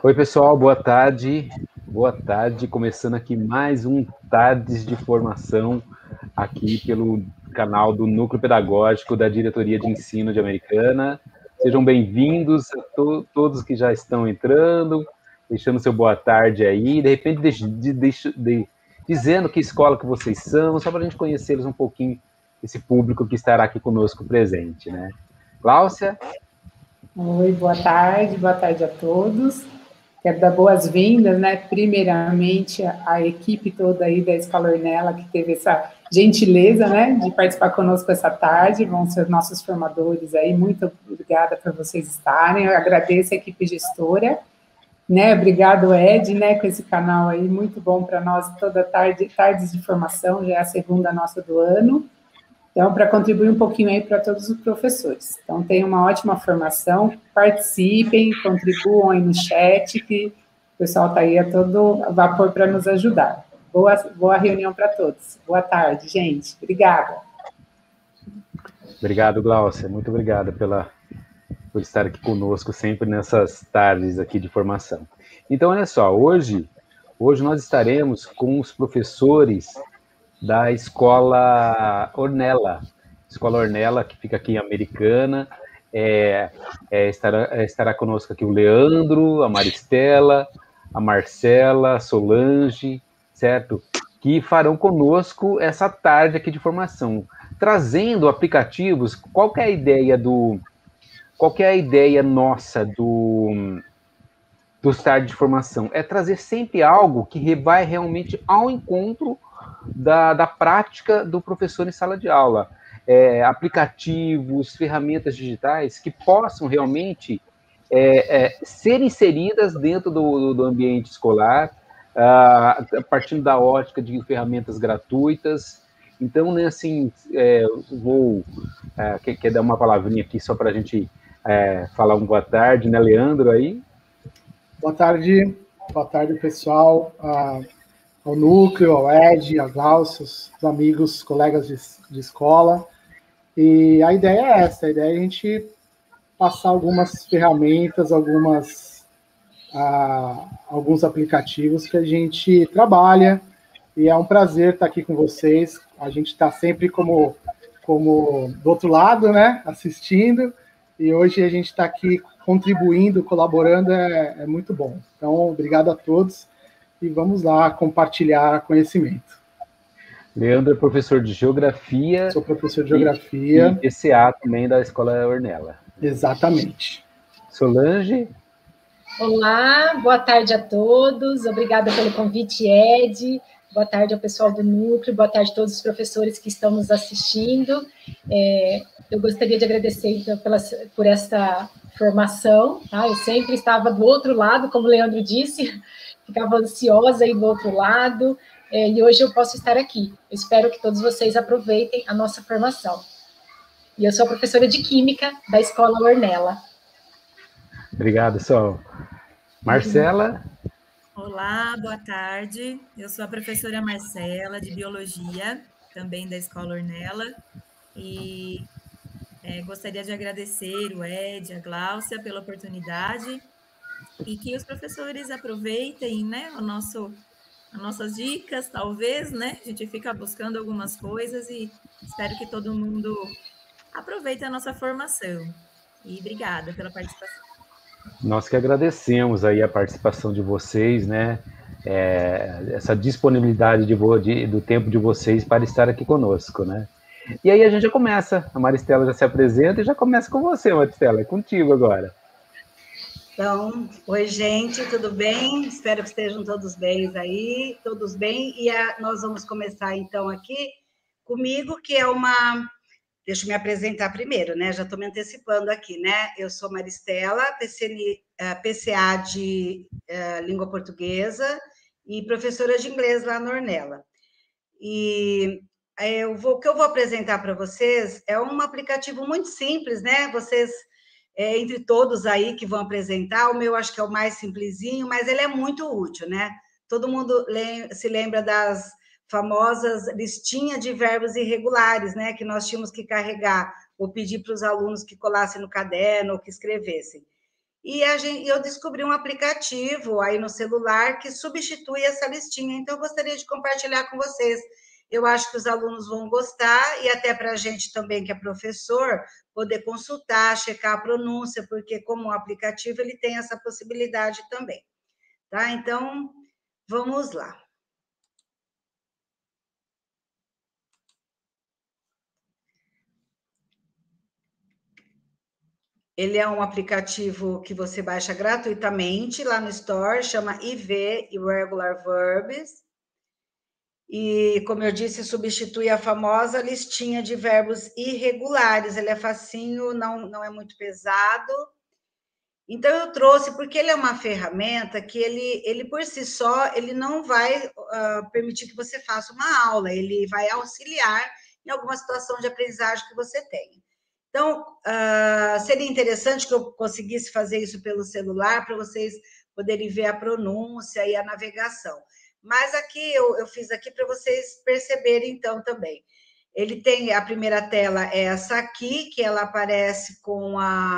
Oi, pessoal, boa tarde. Boa tarde, começando aqui mais um Tardes de Formação, aqui pelo canal do Núcleo Pedagógico da Diretoria de Ensino de Americana. Sejam bem-vindos a todos que já estão entrando, deixando seu boa tarde aí, de repente dizendo que escola que vocês são, só para a gente conhecê-los um pouquinho, esse público que estará aqui conosco presente, né? Cláudia? Oi, boa tarde a todos. Quero dar boas-vindas, né, primeiramente à equipe toda aí da Escola Ornella, que teve essa gentileza, né, de participar conosco essa tarde, vão ser nossos formadores aí, muito obrigada por vocês estarem, eu agradeço a equipe gestora, né, obrigado, Ed, né, com esse canal aí, muito bom para nós, toda tarde, tardes de formação, já é a segunda nossa do ano. Então, para contribuir um pouquinho aí para todos os professores. Então, tenham uma ótima formação, participem, contribuam aí no chat, que o pessoal está aí a todo vapor para nos ajudar. Boa reunião para todos. Boa tarde, gente. Obrigada. Obrigado, Glaucia. Muito obrigado por estar aqui conosco sempre nessas tardes aqui de formação. Então, olha só, hoje nós estaremos com os professores da Escola Ornella, que fica aqui em Americana. Estará conosco aqui o Leandro, a Maristela, a Marcela, a Solange, certo? Que farão conosco essa tarde aqui de formação, trazendo aplicativos. Qual é a ideia nossa dos tardes de formação? É trazer sempre algo que vai realmente ao encontro da prática do professor em sala de aula. Aplicativos, ferramentas digitais que possam realmente ser inseridas dentro do ambiente escolar, partindo da ótica de ferramentas gratuitas. Então, né, assim, quer dar uma palavrinha aqui só para a gente falar um boa tarde, né, Leandro, aí? Boa tarde, pessoal, ao Núcleo, ao Ed, a Glaucia, os amigos, colegas de escola. E a ideia é essa, a ideia é a gente passar algumas ferramentas, alguns aplicativos que a gente trabalha, e é um prazer estar aqui com vocês. A gente está sempre como do outro lado, né, assistindo, e hoje a gente está aqui contribuindo, colaborando, é muito bom. Então, obrigado a todos, e vamos lá compartilhar conhecimento. Leandro é professor de Geografia. Sou professor de Geografia. E PCA também da Escola Ornella. Exatamente. Solange? Olá, boa tarde a todos. Obrigada pelo convite, Ed. Boa tarde ao pessoal do Núcleo, boa tarde a todos os professores que estão nos assistindo. Eu gostaria de agradecer, então, por esta formação. Tá? Eu sempre estava do outro lado, como o Leandro disse, ficava ansiosa aí do outro lado, e hoje eu posso estar aqui. Eu espero que todos vocês aproveitem a nossa formação. E eu sou a professora de Química da Escola Ornella. Obrigado, Sol. Marcela? Olá, boa tarde. Eu sou a professora Marcela, de Biologia, também da Escola Ornella, e gostaria de agradecer o Ed, a Glaucia, pela oportunidade, e que os professores aproveitem, né, as nossas dicas, talvez, né, a gente fica buscando algumas coisas, e espero que todo mundo aproveite a nossa formação. E obrigada pela participação. Nós que agradecemos aí a participação de vocês, né? Essa disponibilidade do tempo de vocês para estar aqui conosco, né? E aí a gente já começa, a Maristela já se apresenta e já começa com você, Maristela, é contigo agora. Então, oi gente, tudo bem? Espero que estejam todos bem aí, todos bem, e nós vamos começar então aqui comigo, que é uma... Deixa eu me apresentar primeiro, né? Já estou me antecipando aqui, né? Eu sou Maristela, PCA de Língua Portuguesa e professora de inglês lá na Ornella. E o que eu vou apresentar para vocês é um aplicativo muito simples, né? Vocês, entre todos aí que vão apresentar, o meu acho que é o mais simplesinho, mas ele é muito útil, né? Todo mundo se lembra das famosas listinha de verbos irregulares, né, que nós tínhamos que carregar ou pedir para os alunos que colassem no caderno ou que escrevessem. E eu descobri um aplicativo aí no celular que substitui essa listinha. Então, eu gostaria de compartilhar com vocês. Eu acho que os alunos vão gostar, e até para a gente também, que é professor, poder consultar, checar a pronúncia, porque como um aplicativo, ele tem essa possibilidade também. Tá? Então, vamos lá. Ele é um aplicativo que você baixa gratuitamente lá no Store, chama IV, Irregular Verbs. E, como eu disse, substitui a famosa listinha de verbos irregulares. Ele é facinho, não é muito pesado. Então, eu trouxe, porque ele é uma ferramenta que ele por si só, ele não vai permitir que você faça uma aula, ele vai auxiliar em alguma situação de aprendizagem que você tenha. Então, seria interessante que eu conseguisse fazer isso pelo celular, para vocês poderem ver a pronúncia e a navegação. Mas aqui, eu fiz aqui para vocês perceberem, então, também. Ele tem, a primeira tela é essa aqui, que ela aparece com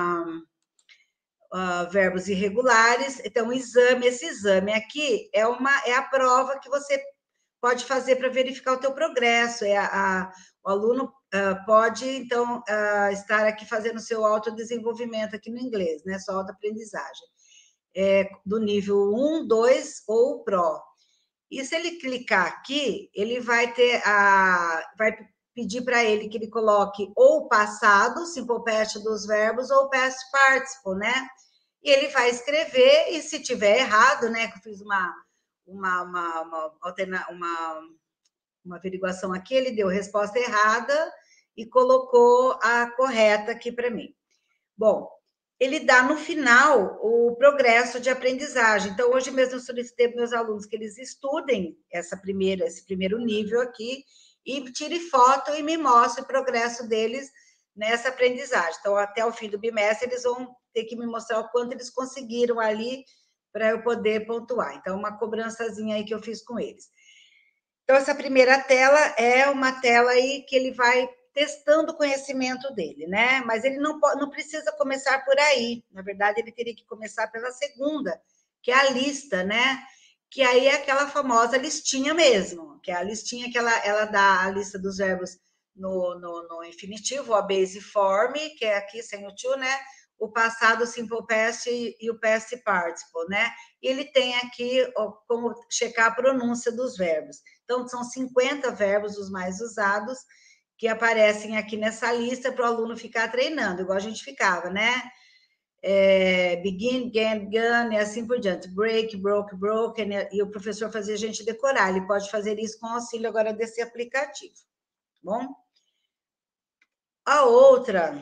verbos irregulares. Então, esse exame aqui é a prova que você pode fazer para verificar o teu progresso. O aluno pode, então, estar aqui fazendo seu autodesenvolvimento aqui no inglês, né? Sua autoaprendizagem. Do nível 1, 2 ou Pro. E se ele clicar aqui, ele vai pedir para ele que ele coloque ou o passado, simple past dos verbos, ou past participle, né? E ele vai escrever, e se tiver errado, né? Que eu fiz uma averiguação aqui, ele deu resposta errada e colocou a correta aqui para mim. Bom, ele dá no final o progresso de aprendizagem. Então, hoje mesmo eu solicitei para meus alunos que eles estudem esse primeiro nível aqui e tire foto e me mostre o progresso deles nessa aprendizagem. Então, até o fim do bimestre, eles vão ter que me mostrar o quanto eles conseguiram ali para eu poder pontuar. Então, uma cobrançazinha aí que eu fiz com eles. Então, essa primeira tela é uma tela aí que ele vai testando o conhecimento dele, né? Mas ele não precisa começar por aí. Na verdade, ele teria que começar pela segunda, que é a lista, né? Que aí é aquela famosa listinha mesmo, que é a listinha que ela dá a lista dos verbos no infinitivo, a base form, que é aqui sem o to, né? O passado, simple past e o past participle, né? E ele tem aqui como checar a pronúncia dos verbos. Então, são 50 verbos os mais usados que aparecem aqui nessa lista para o aluno ficar treinando, igual a gente ficava, né? Begin, began, began, e assim por diante. Break, broke, broken, e o professor fazia a gente decorar. Ele pode fazer isso com auxílio agora desse aplicativo. Bom? A outra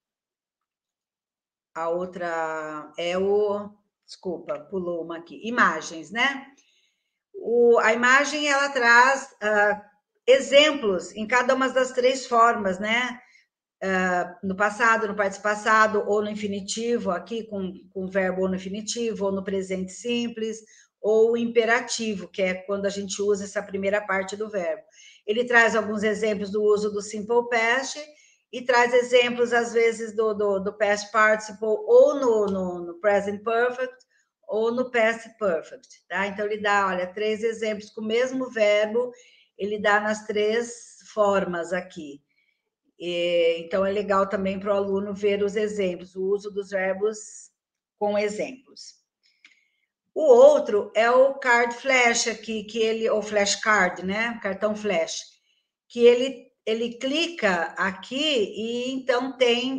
é desculpa, pulou uma aqui. Imagens, né? A imagem, ela traz exemplos em cada uma das três formas, né? No passado, no participio passado, ou no infinitivo, aqui com o verbo ou no infinitivo, ou no presente simples, ou imperativo, que é quando a gente usa essa primeira parte do verbo. Ele traz alguns exemplos do uso do simple past e traz exemplos, às vezes, do past participle ou no present perfect ou no past perfect, tá? Então, ele dá, olha, 3 exemplos com o mesmo verbo, ele dá nas 3 formas aqui. Então, é legal também para o aluno ver os exemplos, o uso dos verbos com exemplos. O outro é o card flash aqui, ou flashcard, né? Cartão flash, que ele clica aqui e então tem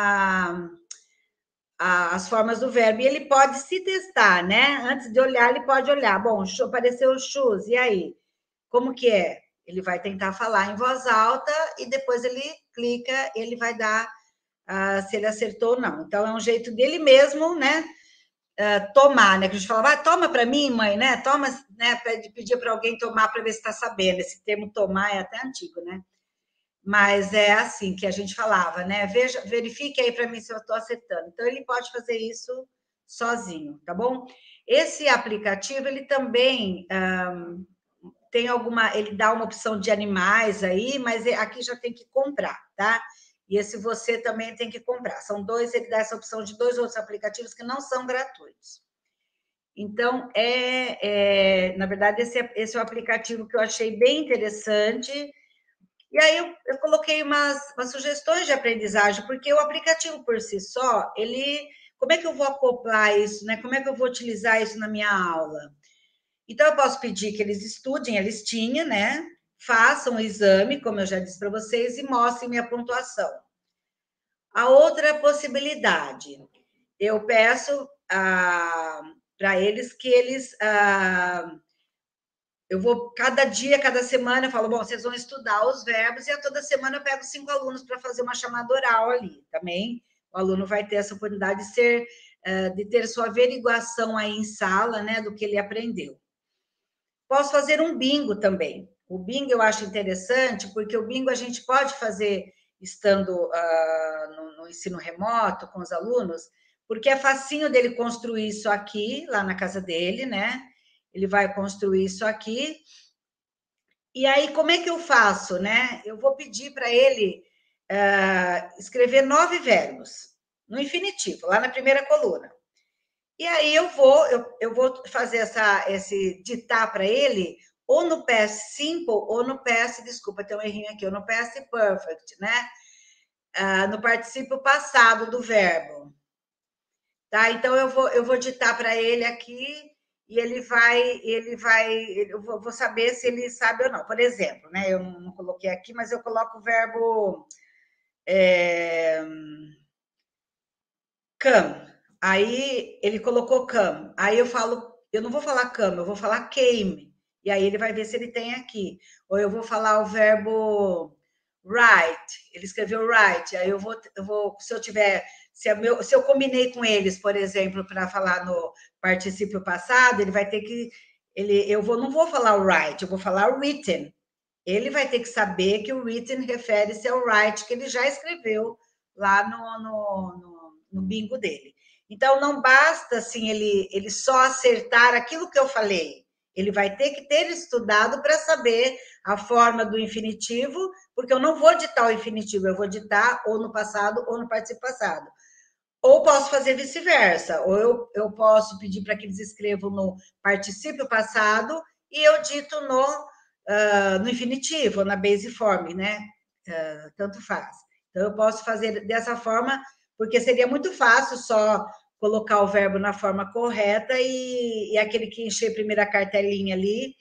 as formas do verbo, e ele pode se testar, né? Antes de olhar, ele pode olhar. Bom, apareceu o shoes, e aí? Como que é? Ele vai tentar falar em voz alta e depois ele clica, ele vai dar se ele acertou ou não. Então, é um jeito dele mesmo, né? Tomar, né? Que a gente falava, toma para mim, mãe, né? Toma, né? Pedir para alguém tomar para ver se está sabendo. Esse termo tomar é até antigo, né? Mas é assim que a gente falava, né? Verifique aí para mim se eu estou acertando. Então, ele pode fazer isso sozinho, tá bom? Esse aplicativo, ele também tem ele dá uma opção de animais aí, mas aqui já tem que comprar, tá? e esse você também tem que comprar. São dois, ele dá essa opção de 2 outros aplicativos que não são gratuitos. Então, na verdade, esse é o aplicativo que eu achei bem interessante. E aí eu coloquei umas sugestões de aprendizagem, porque o aplicativo por si só, como é que eu vou acoplar isso, né? Como é que eu vou utilizar isso na minha aula? Então, eu posso pedir que eles estudem a listinha, né? Façam o exame, como eu já disse para vocês, e mostrem minha pontuação. A outra possibilidade, eu peço para eles que eles... eu vou, cada dia, cada semana, eu falo, bom, vocês vão estudar os verbos, e a toda semana eu pego 5 alunos para fazer uma chamada oral ali. Também o aluno vai ter essa oportunidade de ter sua averiguação aí em sala, né, do que ele aprendeu. Posso fazer um bingo também. O bingo eu acho interessante, porque o bingo a gente pode fazer estando no ensino remoto com os alunos, porque é facinho dele construir isso aqui, lá na casa dele, né? Ele vai construir isso aqui. E aí, como é que eu faço, né? Eu vou pedir para ele escrever 9 verbos, no infinitivo, lá na primeira coluna. E aí eu vou fazer esse ditar para ele, ou no past simple, ou no past, desculpa, tem um errinho aqui, ou no past perfect, né? No particípio passado do verbo. Tá? Então, eu vou ditar para ele aqui, e eu vou saber se ele sabe ou não. Por exemplo, né? Eu não coloquei aqui, mas eu coloco o verbo come. Aí ele colocou come. Aí eu não vou falar come, eu vou falar came. E aí ele vai ver se ele tem aqui. Ou eu vou falar o verbo write. Ele escreveu write. Aí eu vou se eu combinei com eles, por exemplo, para falar no particípio passado, ele vai ter que não vou falar o write, eu vou falar o written. Ele vai ter que saber que o written refere-se ao write que ele já escreveu lá no bingo dele. Então, não basta assim ele só acertar aquilo que eu falei. Ele vai ter que ter estudado para saber a forma do infinitivo, porque eu não vou ditar o infinitivo, eu vou ditar ou no passado ou no particípio passado. Ou posso fazer vice-versa, ou eu posso pedir para que eles escrevam no particípio passado e eu dito no infinitivo, na base form, né? Tanto faz. Então, eu posso fazer dessa forma, porque seria muito fácil só colocar o verbo na forma correta e aquele que encher a primeira cartelinha ali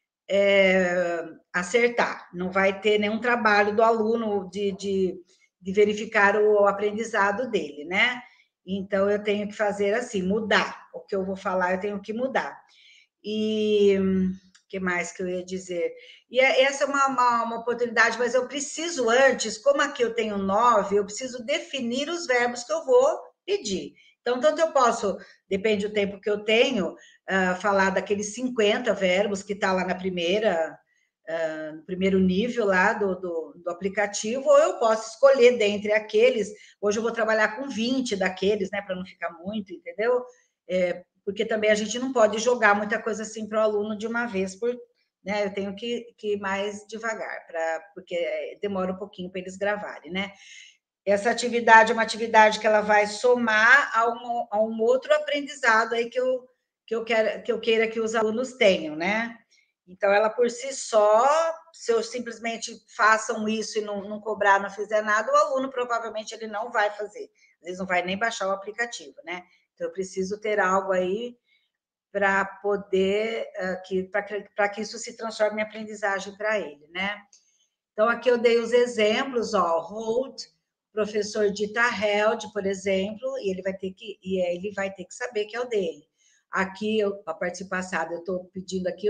acertar. Não vai ter nenhum trabalho do aluno de verificar o aprendizado dele, né? Então, eu tenho que fazer assim, mudar. O que eu vou falar, eu tenho que mudar. E o que mais que eu ia dizer? E essa é uma oportunidade, mas eu preciso antes, como aqui eu tenho 9, eu preciso definir os verbos que eu vou pedir. Então, tanto eu posso, depende do tempo que eu tenho, falar daqueles 50 verbos que está lá no primeiro nível lá do aplicativo, ou eu posso escolher dentre aqueles. Hoje eu vou trabalhar com 20 daqueles, né, para não ficar muito, entendeu? Porque também a gente não pode jogar muita coisa assim para o aluno de uma vez, né? Eu tenho que ir mais devagar, porque demora um pouquinho para eles gravarem, né? Essa atividade é uma atividade que ela vai somar a um outro aprendizado aí que eu queira que os alunos tenham, né? Então, ela por si só, se eu simplesmente façam isso e não cobrar, não fizer nada, o aluno provavelmente ele não vai fazer. Às vezes não vai nem baixar o aplicativo, né? Então, eu preciso ter algo aí para poder, para que isso se transforme em aprendizagem para ele, né? Então, aqui eu dei os exemplos, ó, hold, professor dita held, por exemplo, e ele vai ter que saber que é o dele. Aqui, a parte passada, eu estou pedindo aqui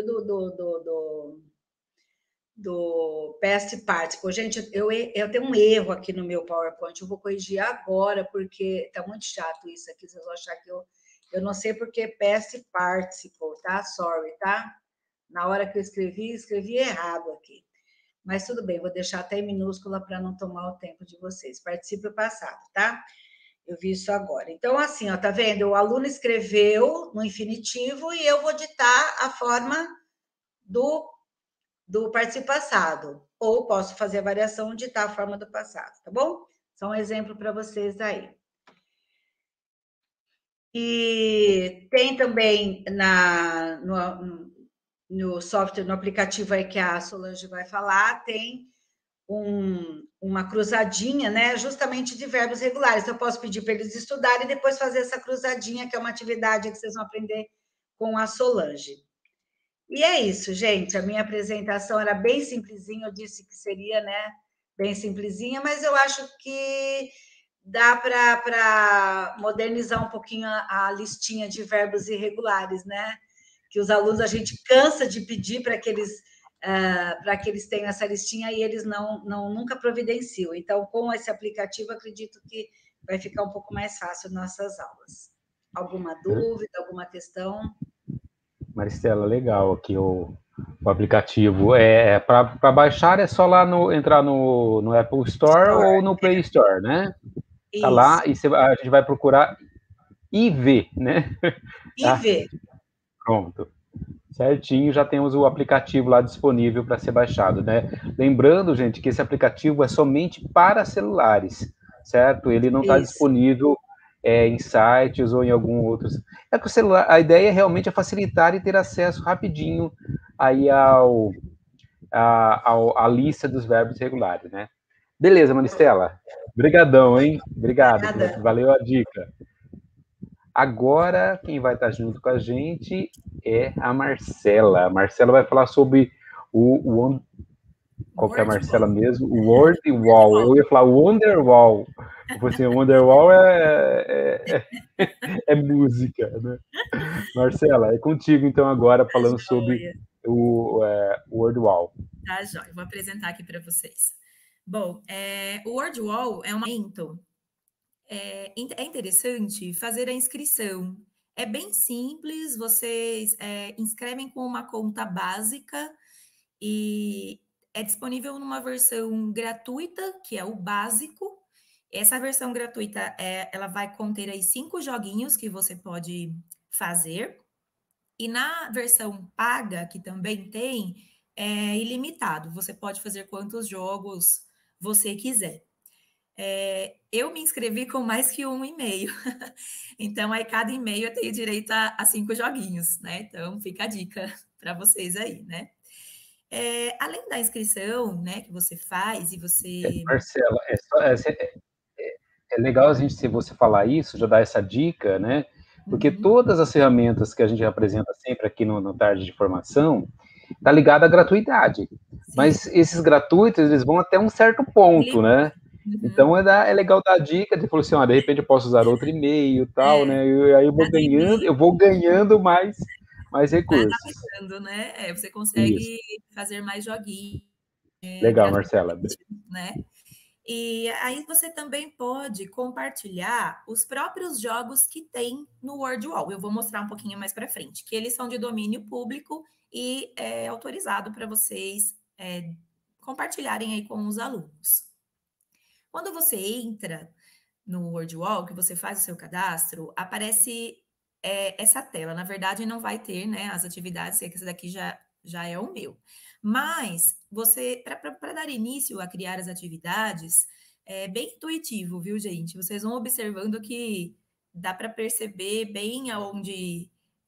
do past participle. Gente, eu tenho um erro aqui no meu PowerPoint, eu vou corrigir agora, porque está muito chato isso aqui, vocês vão achar que eu não sei porque past participle, tá? Sorry, tá? Na hora que eu escrevi errado aqui. Mas tudo bem, vou deixar até em minúscula para não tomar o tempo de vocês. Particípio passado, tá? Eu vi isso agora. Então, assim, ó, tá vendo? O aluno escreveu no infinitivo e eu vou ditar a forma do particípio passado. Ou posso fazer a variação, ditar a forma do passado, tá bom? Só um exemplo para vocês aí. E tem também no software, no aplicativo aí que a Solange vai falar, tem uma cruzadinha, né? Justamente de verbos regulares. Eu posso pedir para eles estudarem e depois fazer essa cruzadinha, que é uma atividade que vocês vão aprender com a Solange. E é isso, gente. A minha apresentação era bem simplesinha, eu disse que seria, né? Bem simplesinha, mas eu acho que dá para modernizar um pouquinho a listinha de verbos irregulares, né? Que os alunos, a gente cansa de pedir para que eles tenham essa listinha e eles nunca providenciam. Então, com esse aplicativo, acredito que vai ficar um pouco mais fácil nossas aulas. Alguma dúvida, alguma questão? Maristela, legal aqui o aplicativo. Para baixar é só lá entrar no Apple Store ou no Play Store, né? Tá lá e a gente vai procurar IV, né? IV. Pronto. Certinho, já temos o aplicativo lá disponível para ser baixado, né? Lembrando, gente, que esse aplicativo é somente para celulares, certo? Ele não está disponível em sites ou em algum outro. É que o celular, a ideia realmente é facilitar e ter acesso rapidinho aí à lista dos verbos regulares, né? Beleza, Maristela. Obrigadão, hein? Obrigado. Valeu a dica. Agora, quem vai estar junto com a gente é a Marcela. A Marcela vai falar sobre qual que é a Marcela mesmo? O Word Wall. Eu ia falar Wonderwall. Você, Wonderwall é música, né? Marcela, é contigo então agora, falando sobre o Word Wall. Tá, joia. Vou apresentar aqui para vocês. Bom, o Word Wall é um momento. É interessante fazer a inscrição. É bem simples, vocês inscrevem com uma conta básica e é disponível numa versão gratuita, que é o básico. Essa versão gratuita, ela vai conter aí 5 joguinhos que você pode fazer. E na versão paga, que também tem, é ilimitado. Você pode fazer quantos jogos você quiser. Eu me inscrevi com mais que 1 e-mail. Então, aí cada e-mail eu tenho direito a 5 joguinhos, né? Então, fica a dica para vocês aí, né? Além da inscrição, né, que você faz e você... Marcela, é legal a gente, se você falar isso, já dar essa dica, né? Porque todas as ferramentas que a gente apresenta sempre aqui no Tarde de Formação tá ligada à gratuidade. Sim. Mas esses gratuitos, eles vão até um certo ponto, né? Então é legal dar a dica de falar assim, de repente eu posso usar outro e-mail e tal, né? E aí eu vou ganhando mais recursos. Adaptando, né? Você consegue fazer mais joguinhos. Legal, Marcela. Né? E aí você também pode compartilhar os próprios jogos que tem no Word Wall. Eu vou mostrar um pouquinho mais para frente, que eles são de domínio público e é autorizado para vocês compartilharem aí com os alunos. Quando você entra no Word Wall, que você faz o seu cadastro, aparece essa tela. Na verdade, não vai ter, né, as atividades, que esse daqui já é o meu. Mas você, para dar início a criar as atividades, é bem intuitivo, viu, gente? Vocês vão observando que dá para perceber bem aonde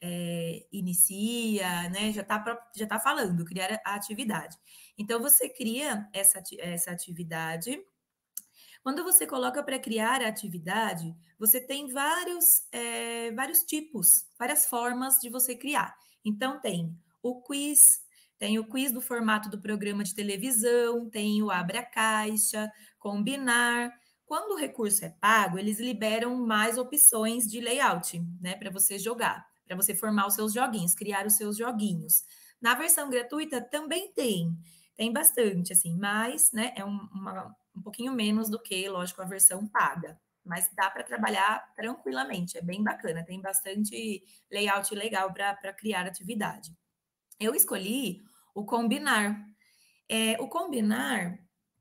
inicia, né? Já tá falando, criar a atividade. Então, você cria essa atividade. Quando você coloca para criar a atividade, você tem vários tipos, várias formas de você criar. Então, tem o quiz do formato do programa de televisão, tem o abre a caixa, combinar. Quando o recurso é pago, eles liberam mais opções de layout, né, para você jogar, para você formar os seus joguinhos, criar os seus joguinhos. Na versão gratuita também tem bastante, assim, mas, né, é um pouquinho menos do que, lógico, a versão paga. Mas dá para trabalhar tranquilamente, é bem bacana, tem bastante layout legal para criar atividade. Eu escolhi o combinar. O combinar,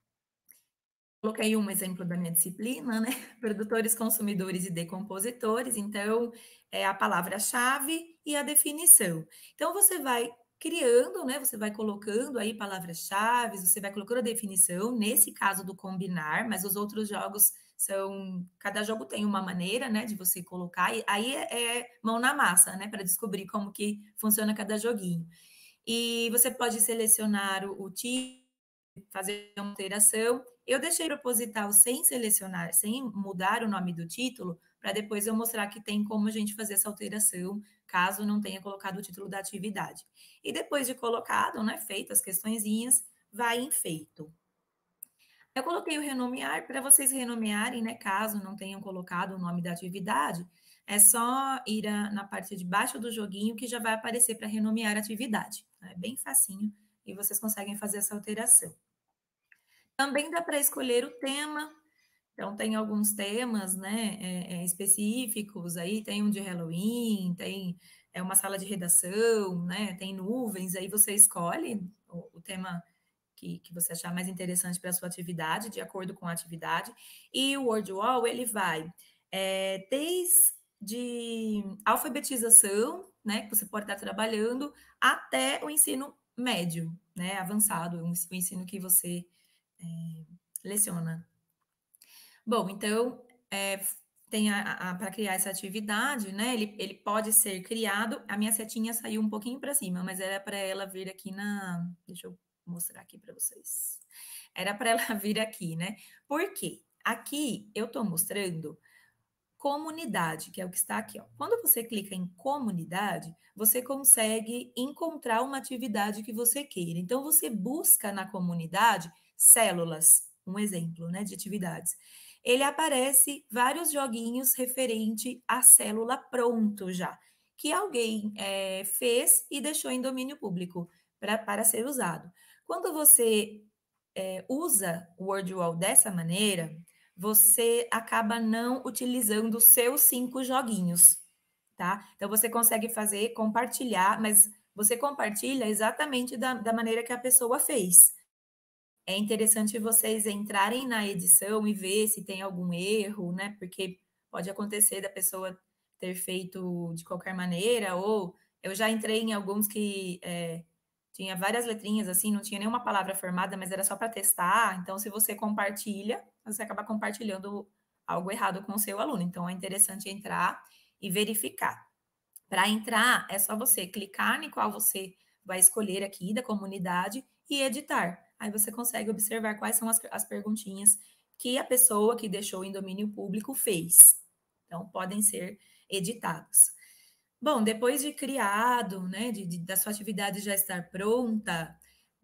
coloquei um exemplo da minha disciplina, né? Produtores, consumidores e decompositores. Então, é a palavra-chave e a definição. Então, você vai criando, né? Você vai colocando aí palavras-chave, você vai colocando a definição, nesse caso do combinar, mas os outros jogos Cada jogo tem uma maneira, né, de você colocar, e aí é mão na massa, né, para descobrir como que funciona cada joguinho. E você pode selecionar o título, fazer uma alteração. Eu deixei proposital sem selecionar, sem mudar o nome do título, para depois eu mostrar que tem como a gente fazer essa alteração, caso não tenha colocado o título da atividade. E depois de colocado, né, feito as questõezinhas, vai em feito. Eu coloquei o renomear para vocês renomearem, né, caso não tenham colocado o nome da atividade, é só ir na parte de baixo do joguinho que já vai aparecer para renomear a atividade. É bem facinho e vocês conseguem fazer essa alteração. Também dá para escolher o tema, então tem alguns temas, né, específicos, aí tem um de Halloween, tem uma sala de redação, né, tem nuvens, aí você escolhe o tema que você achar mais interessante para a sua atividade, de acordo com a atividade. E o Word Wall, ele vai desde alfabetização, né, que você pode estar trabalhando, até o ensino médio, né, avançado, o ensino que você leciona. Bom, então, tem para criar essa atividade, né, ele pode ser criado, a minha setinha saiu um pouquinho para cima, mas era para ela vir aqui deixa eu mostrar aqui para vocês. Era para ela vir aqui, né? Por quê? Aqui eu estou mostrando comunidade, que é o que está aqui, ó. Quando você clica em comunidade, você consegue encontrar uma atividade que você queira. Então, você busca na comunidade células, um exemplo, né, de atividades. Ele aparece vários joguinhos referente à célula pronto já, que alguém fez e deixou em domínio público para ser usado. Quando você usa o WordWall dessa maneira, você acaba não utilizando os seus 5 joguinhos, tá? Então, você consegue compartilhar, mas você compartilha exatamente da maneira que a pessoa fez. É interessante vocês entrarem na edição e ver se tem algum erro, né? Porque pode acontecer da pessoa ter feito de qualquer maneira, ou eu já entrei em alguns que tinha várias letrinhas assim, não tinha nenhuma palavra formada, mas era só para testar. Então, se você compartilha, você acaba compartilhando algo errado com o seu aluno. Então, é interessante entrar e verificar. Para entrar, é só você clicar em qual você vai escolher aqui da comunidade e editar. Aí você consegue observar quais são as perguntinhas que a pessoa que deixou em domínio público fez. Então, podem ser editados. Bom, depois de criado, né, da sua atividade já estar pronta,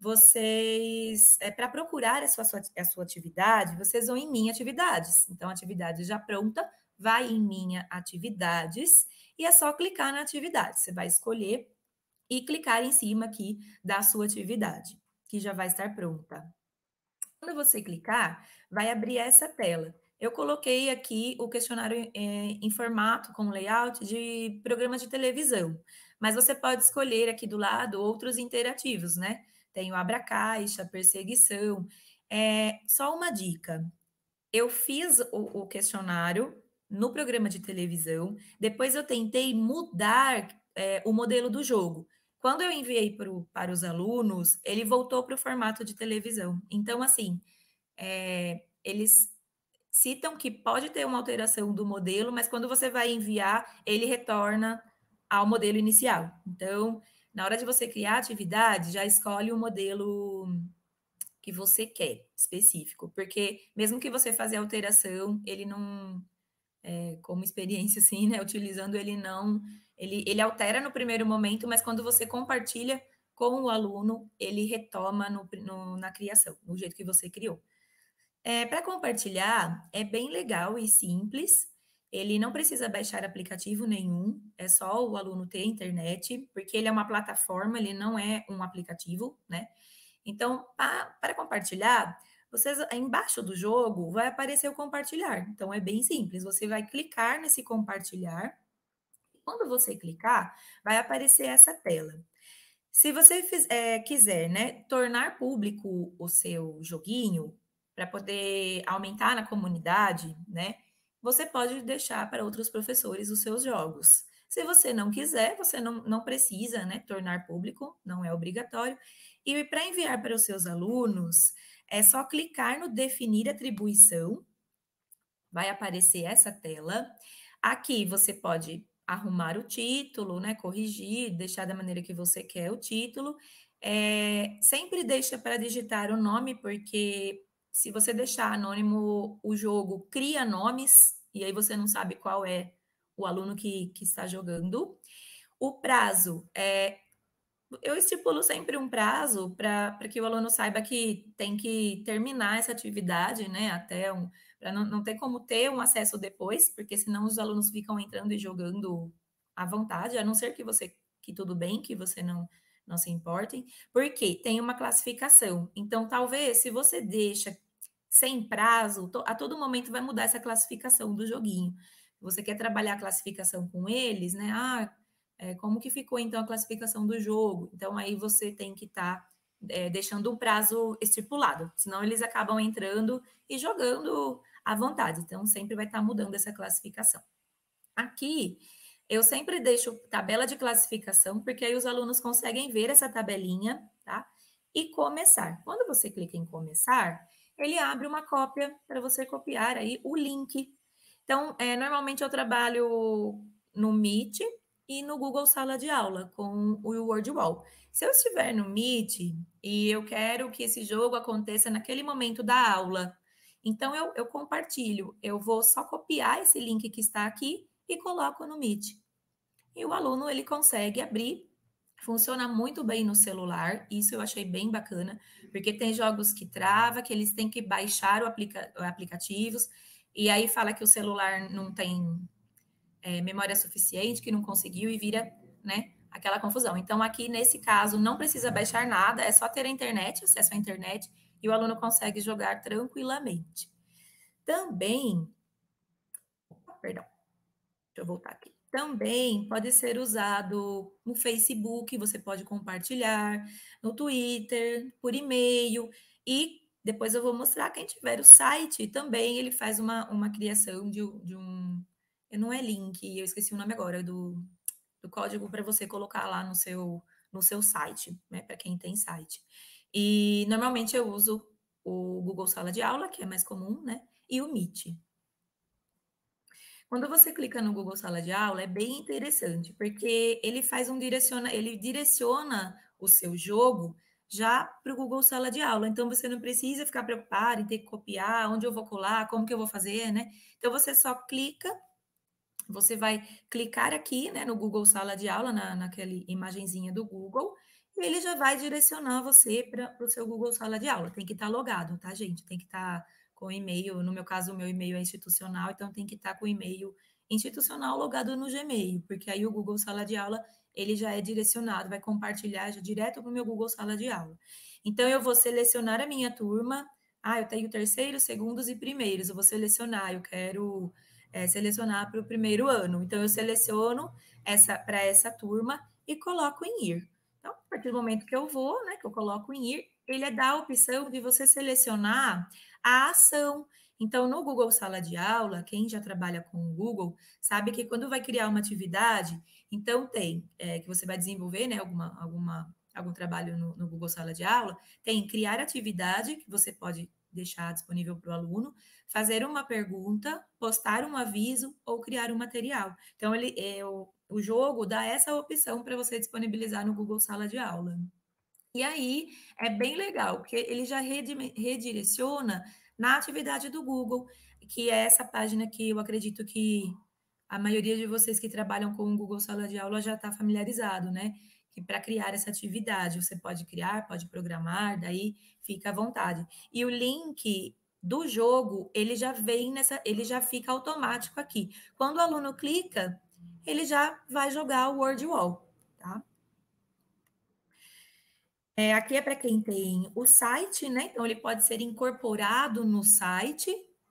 vocês, para procurar a sua atividade, vocês vão em Minha Atividades. Então, a atividade já pronta, vai em Minha Atividades e é só clicar na atividade. Você vai escolher e clicar em cima aqui da sua atividade, que já vai estar pronta. Quando você clicar, vai abrir essa tela. Eu coloquei aqui o questionário em formato com layout de programa de televisão, mas você pode escolher aqui do lado outros interativos, né? Tem o abra-caixa, perseguição. Só uma dica, eu fiz o questionário no programa de televisão, depois eu tentei mudar o modelo do jogo. Quando eu enviei para os alunos, ele voltou para o formato de televisão. Então, assim, eles citam que pode ter uma alteração do modelo, mas quando você vai enviar, ele retorna ao modelo inicial. Então, na hora de você criar a atividade, já escolhe o modelo que você quer, específico, porque mesmo que você fazer alteração, ele não, como experiência assim, né, utilizando ele não, ele altera no primeiro momento, mas quando você compartilha com o aluno, ele retoma na criação, no jeito que você criou. Para compartilhar, é bem legal e simples. Ele não precisa baixar aplicativo nenhum, é só o aluno ter internet, porque ele é uma plataforma, ele não é um aplicativo, né? Então, para compartilhar, vocês embaixo do jogo vai aparecer o compartilhar. Então, é bem simples. Você vai clicar nesse compartilhar. E quando você clicar, vai aparecer essa tela. Se você quiser, né, tornar público o seu joguinho, para poder aumentar na comunidade, né, você pode deixar para outros professores os seus jogos. Se você não quiser, você não precisa, né, tornar público, não é obrigatório. E para enviar para os seus alunos, é só clicar no definir atribuição vai aparecer essa tela. Aqui você pode arrumar o título, né? Corrigir, deixar da maneira que você quer o título. Sempre deixa para digitar o nome, porque se você deixar anônimo, o jogo cria nomes, e aí você não sabe qual é o aluno que está jogando. O prazo, eu estipulo sempre um prazo para que o aluno saiba que tem que terminar essa atividade, né? Para não ter como ter um acesso depois, porque senão os alunos ficam entrando e jogando à vontade, a não ser que tudo bem, que você não se importem, porque tem uma classificação. Então, talvez, se você deixa sem prazo, a todo momento vai mudar essa classificação do joguinho. Você quer trabalhar a classificação com eles, né? Como que ficou, então, a classificação do jogo? Então, aí você tem que estar deixando um prazo estipulado, senão eles acabam entrando e jogando à vontade. Então, sempre vai estar mudando essa classificação. Aqui, eu sempre deixo tabela de classificação, porque aí os alunos conseguem ver essa tabelinha, tá? E começar. Quando você clica em começar, ele abre uma cópia para você copiar aí o link. Então, normalmente eu trabalho no Meet e no Google Sala de Aula com o WordWall. Se eu estiver no Meet e eu quero que esse jogo aconteça naquele momento da aula, então eu compartilho, eu vou só copiar esse link que está aqui e coloco no Meet. E o aluno, ele consegue abrir, funciona muito bem no celular, isso eu achei bem bacana, porque tem jogos que trava, que eles têm que baixar aplicativos, e aí fala que o celular não tem memória suficiente, que não conseguiu e vira, né, aquela confusão. Então, aqui, nesse caso, não precisa baixar nada, é só ter a internet, acesso à internet, e o aluno consegue jogar tranquilamente. Também, perdão, deixa eu voltar aqui. Também pode ser usado no Facebook, você pode compartilhar, no Twitter, por e-mail, e depois eu vou mostrar, quem tiver o site, também ele faz uma criação de um... Não é link, eu esqueci o nome agora, do código para você colocar lá no seu site, né, para quem tem site. E normalmente eu uso o Google Sala de Aula, que é mais comum, né, e o Meet. Quando você clica no Google Sala de Aula, é bem interessante, porque ele direciona o seu jogo já para o Google Sala de Aula. Então, você não precisa ficar preocupado em ter que copiar, onde eu vou colar, como que eu vou fazer, né? Então, você só clica, você vai clicar aqui, né, no Google Sala de Aula, naquela imagenzinha do Google, e ele já vai direcionar você para o seu Google Sala de Aula. Tem que estar logado, tá, gente? Tem que estar com e-mail, no meu caso, o meu e-mail é institucional, então tem que estar com o e-mail institucional logado no Gmail, porque aí o Google Sala de Aula, ele já é direcionado, vai compartilhar já direto para o meu Google Sala de Aula. Então, eu vou selecionar a minha turma, eu tenho terceiros, segundos e primeiros, eu vou selecionar, eu quero selecionar para o primeiro ano, então eu seleciono para essa turma e coloco em ir. Então, a partir do momento que eu vou, né, que eu coloco em ir, ele dá a opção de você selecionar a ação. Então, no Google Sala de Aula, quem já trabalha com o Google, sabe que quando vai criar uma atividade, então tem, que você vai desenvolver, né, algum trabalho no Google Sala de Aula, tem criar atividade, que você pode deixar disponível para o aluno, fazer uma pergunta, postar um aviso ou criar um material. Então, o jogo dá essa opção para você disponibilizar no Google Sala de Aula. E aí, é bem legal, porque ele já redireciona na atividade do Google, que é essa página que eu acredito que a maioria de vocês que trabalham com o Google Sala de Aula já está familiarizado, né? Que para criar essa atividade, você pode criar, pode programar, daí fica à vontade. E o link do jogo, ele já ele já fica automático aqui. Quando o aluno clica, ele já vai jogar o WordWall, tá? Aqui é para quem tem o site, né? Então, ele pode ser incorporado no site.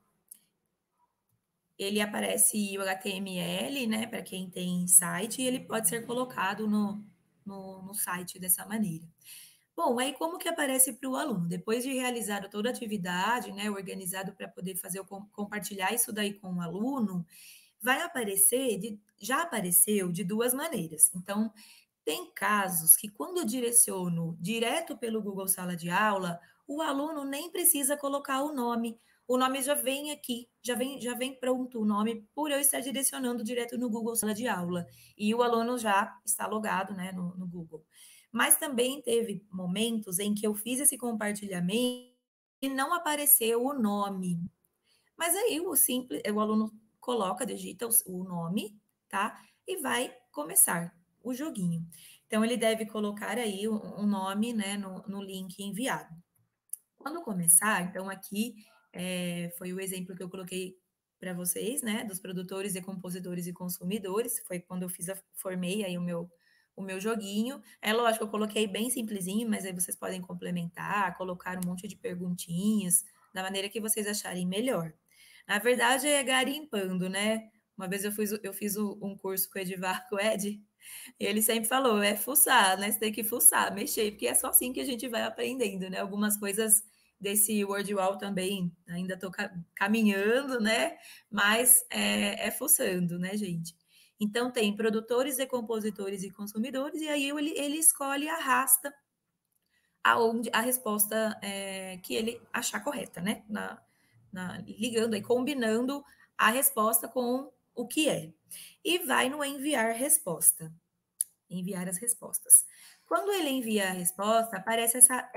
Ele aparece o HTML, né? Para quem tem site, e ele pode ser colocado no site dessa maneira. Bom, aí como que aparece para o aluno? Depois de realizar toda a atividade, né? Organizado para poder compartilhar isso daí com o aluno, vai aparecer, já apareceu de duas maneiras. Então, tem casos que quando eu direciono direto pelo Google Sala de Aula, o aluno nem precisa colocar o nome. o nome já vem aqui, já vem pronto o nome, por eu estar direcionando direto no Google Sala de Aula. E o aluno já está logado, né, no Google. Mas também teve momentos em que eu fiz esse compartilhamento e não apareceu o nome. Mas aí o aluno coloca, digita o nome, tá? E vai começar o joguinho. Então, ele deve colocar aí um nome, né, no link enviado. Quando começar, então aqui foi o exemplo que eu coloquei para vocês, né, dos produtores, compositores e consumidores, foi quando eu formei aí o meu joguinho. É lógico, eu coloquei bem simplesinho, mas aí vocês podem complementar, colocar um monte de perguntinhas, da maneira que vocês acharem melhor. Na verdade, é garimpando, né? Uma vez eu fiz um curso com o Edivar, com o Ed, e ele sempre falou, é fuçar, né? Você tem que fuçar, mexer, porque é só assim que a gente vai aprendendo, né? Algumas coisas desse WordWall também ainda estou caminhando, né? Mas é fuçando, né, gente? Então, tem produtores, compositores e consumidores, e aí ele escolhe e arrasta a resposta que ele achar correta, né? Ligando aí, combinando a resposta com o que é. E vai no enviar resposta. Enviar as respostas. Quando ele envia a resposta, aparece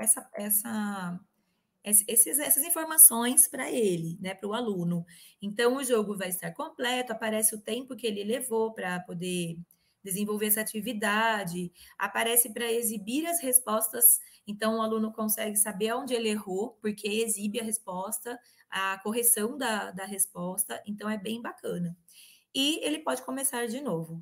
essas informações para ele, né, para o aluno. Então, o jogo vai estar completo, aparece o tempo que ele levou para poder desenvolver essa atividade, aparece para exibir as respostas, então o aluno consegue saber onde ele errou, porque exibe a resposta, a correção da resposta, então é bem bacana. E ele pode começar de novo.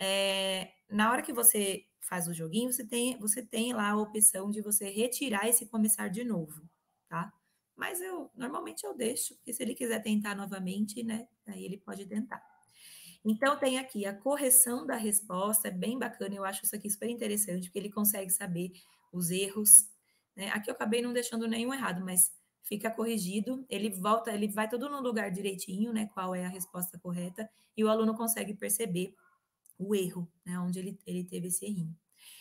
Na hora que você faz o joguinho, você tem lá a opção de você retirar esse começar de novo, tá? Mas normalmente eu deixo, porque se ele quiser tentar novamente, né, aí ele pode tentar. Então, tem aqui a correção da resposta, é bem bacana, eu acho isso aqui super interessante, porque ele consegue saber os erros, né? Aqui eu acabei não deixando nenhum errado, mas fica corrigido, ele vai todo no lugar direitinho, né, qual é a resposta correta, e o aluno consegue perceber o erro, né, onde ele teve esse errinho.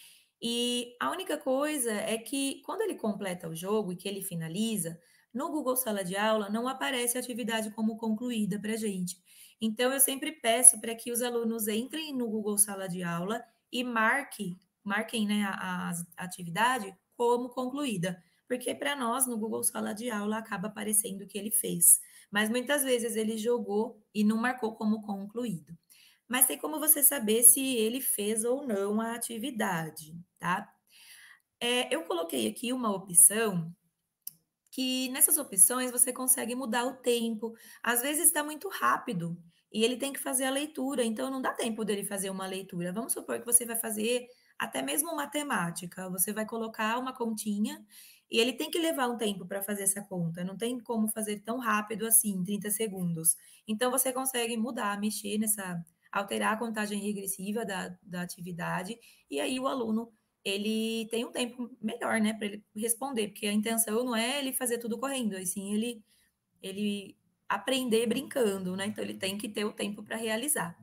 E a única coisa é que quando ele completa o jogo e que ele finaliza, no Google Sala de Aula não aparece a atividade como concluída para a gente. Então, eu sempre peço para que os alunos entrem no Google Sala de Aula e marquem, né, a atividade como concluída. Porque para nós, no Google Sala de Aula, acaba aparecendo o que ele fez. Mas muitas vezes ele jogou e não marcou como concluído. Mas tem como você saber se ele fez ou não a atividade, tá? Eu coloquei aqui uma opção que nessas opções você consegue mudar o tempo. Às vezes está muito rápido e ele tem que fazer a leitura, então não dá tempo dele fazer uma leitura. Vamos supor que você vai fazer até mesmo matemática, você vai colocar uma continha e ele tem que levar um tempo para fazer essa conta, não tem como fazer tão rápido assim, 30 segundos. Então você consegue mudar, mexer alterar a contagem regressiva da atividade, e aí o aluno ele tem um tempo melhor, né, para ele responder, porque a intenção não é ele fazer tudo correndo, e sim ele aprender brincando, né? Então ele tem que ter o tempo para realizar.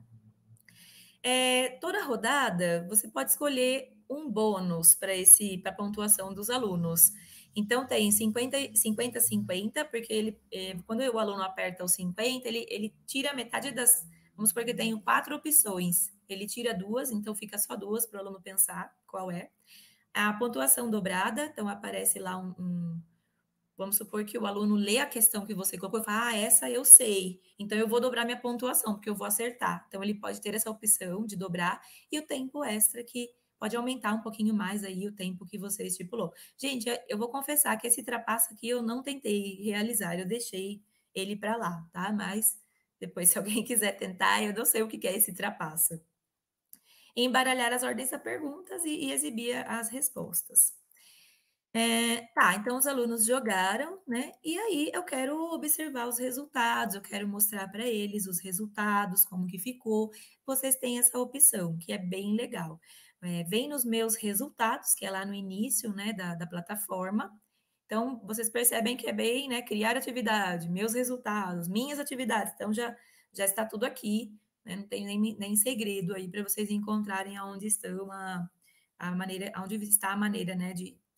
Toda rodada você pode escolher um bônus para a pontuação dos alunos. Então tem 50-50, porque quando o aluno aperta o 50, ele tira metade das. Vamos supor que tem 4 opções. Ele tira 2, então fica só 2 para o aluno pensar qual é. A pontuação dobrada, então aparece lá vamos supor que o aluno lê a questão que você colocou e fala, essa eu sei, então eu vou dobrar minha pontuação, porque eu vou acertar. Então, ele pode ter essa opção de dobrar, e o tempo extra que pode aumentar um pouquinho mais aí o tempo que você estipulou. Gente, eu vou confessar que esse trapaço aqui eu não tentei realizar, eu deixei ele para lá, tá? Mas depois, se alguém quiser tentar, eu não sei o que é esse trapaço. Embaralhar as ordens das perguntas e exibir as respostas. Então os alunos jogaram, né? E aí eu quero observar os resultados, eu quero mostrar para eles os resultados, como que ficou. Vocês têm essa opção, que é bem legal. Vem nos meus resultados, que é lá no início, né, da plataforma. Então, vocês percebem que é bem, né, criar atividade, meus resultados, minhas atividades. Então, já está tudo aqui, né? Não tem nem segredo aí para vocês encontrarem aonde estão onde está a maneira, né,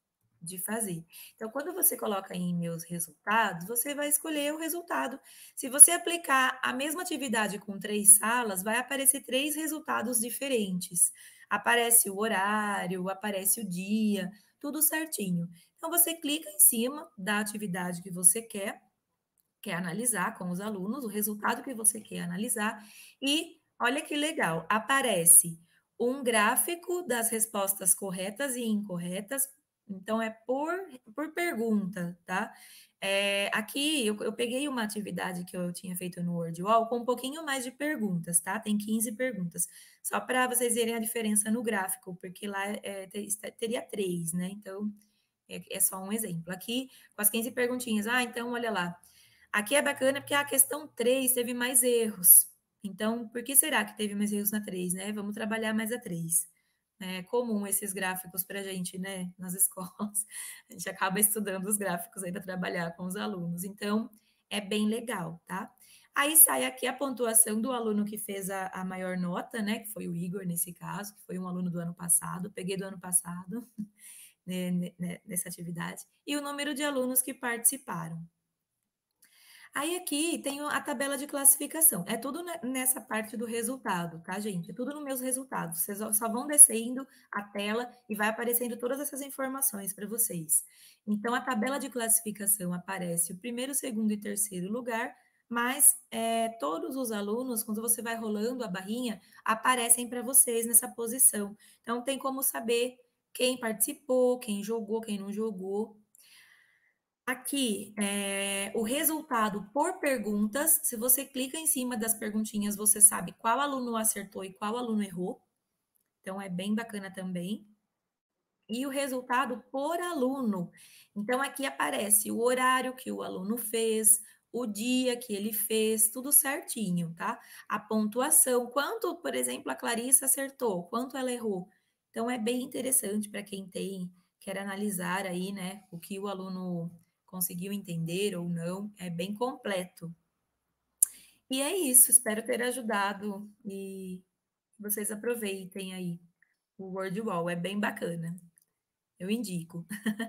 de fazer. Então, quando você coloca em meus resultados, você vai escolher o resultado. Se você aplicar a mesma atividade com 3 salas, vai aparecer 3 resultados diferentes. Aparece o horário, aparece o dia, tudo certinho. Então, você clica em cima da atividade que você quer analisar com os alunos, o resultado que você quer analisar, e olha que legal, aparece um gráfico das respostas corretas e incorretas. Então, é por pergunta, tá? Aqui, eu peguei uma atividade que eu tinha feito no WordWall com um pouquinho mais de perguntas, tá? Tem 15 perguntas. Só para vocês verem a diferença no gráfico, porque lá teria 3, né? Então, é só um exemplo. Aqui, com as 15 perguntinhas. Então, olha lá. Aqui é bacana porque a questão 3 teve mais erros. Então, por que será que teve mais erros na 3, né? Vamos trabalhar mais a 3. É comum esses gráficos para a gente, né? Nas escolas, a gente acaba estudando os gráficos aí para trabalhar com os alunos. Então, é bem legal, tá? Aí sai aqui a pontuação do aluno que fez a maior nota, né? Que foi o Igor, nesse caso, que foi um aluno do ano passado. Peguei do ano passado, né, nessa atividade. E o número de alunos que participaram. Aí aqui tem a tabela de classificação. É tudo nessa parte do resultado, tá, gente? É tudo nos meus resultados. Vocês só vão descendo a tela e vai aparecendo todas essas informações para vocês. Então, a tabela de classificação aparece o primeiro, segundo e terceiro lugar, mas todos os alunos, quando você vai rolando a barrinha, aparecem para vocês nessa posição. Então, tem como saber quem participou, quem jogou, quem não jogou. Aqui, o resultado por perguntas, se você clica em cima das perguntinhas, você sabe qual aluno acertou e qual aluno errou. Então, é bem bacana também. E o resultado por aluno. Então, aqui aparece o horário que o aluno fez, o dia que ele fez, tudo certinho, tá? A pontuação, quanto, por exemplo, a Clarissa acertou, quanto ela errou. Então, é bem interessante para quem quer analisar aí, né, o que o aluno conseguiu entender ou não, é bem completo. E é isso, espero ter ajudado e vocês aproveitem aí o WordWall, é bem bacana. Eu indico.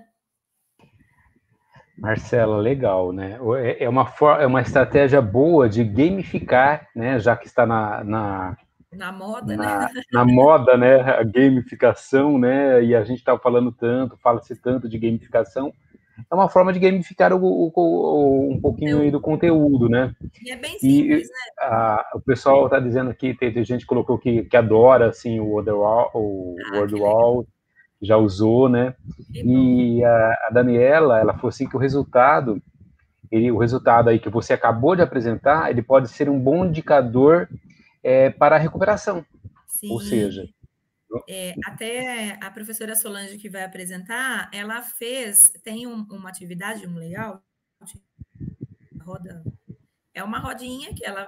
Marcela, legal, né? É uma estratégia boa de gamificar, né? Já que está na moda, né? Na moda, né? A gamificação, né? E a gente está falando tanto, fala-se tanto de gamificação. É uma forma de gamificar um pouquinho aí do conteúdo, né? E é bem simples, né? O pessoal está dizendo aqui, tem gente que colocou que adora assim, o WordWall, já usou, né? E a Daniela, ela falou assim que o resultado aí que você acabou de apresentar, ele pode ser um bom indicador para a recuperação. Sim. Ou seja... até a professora Solange que vai apresentar, ela tem uma atividade, um layout, é uma rodinha que ela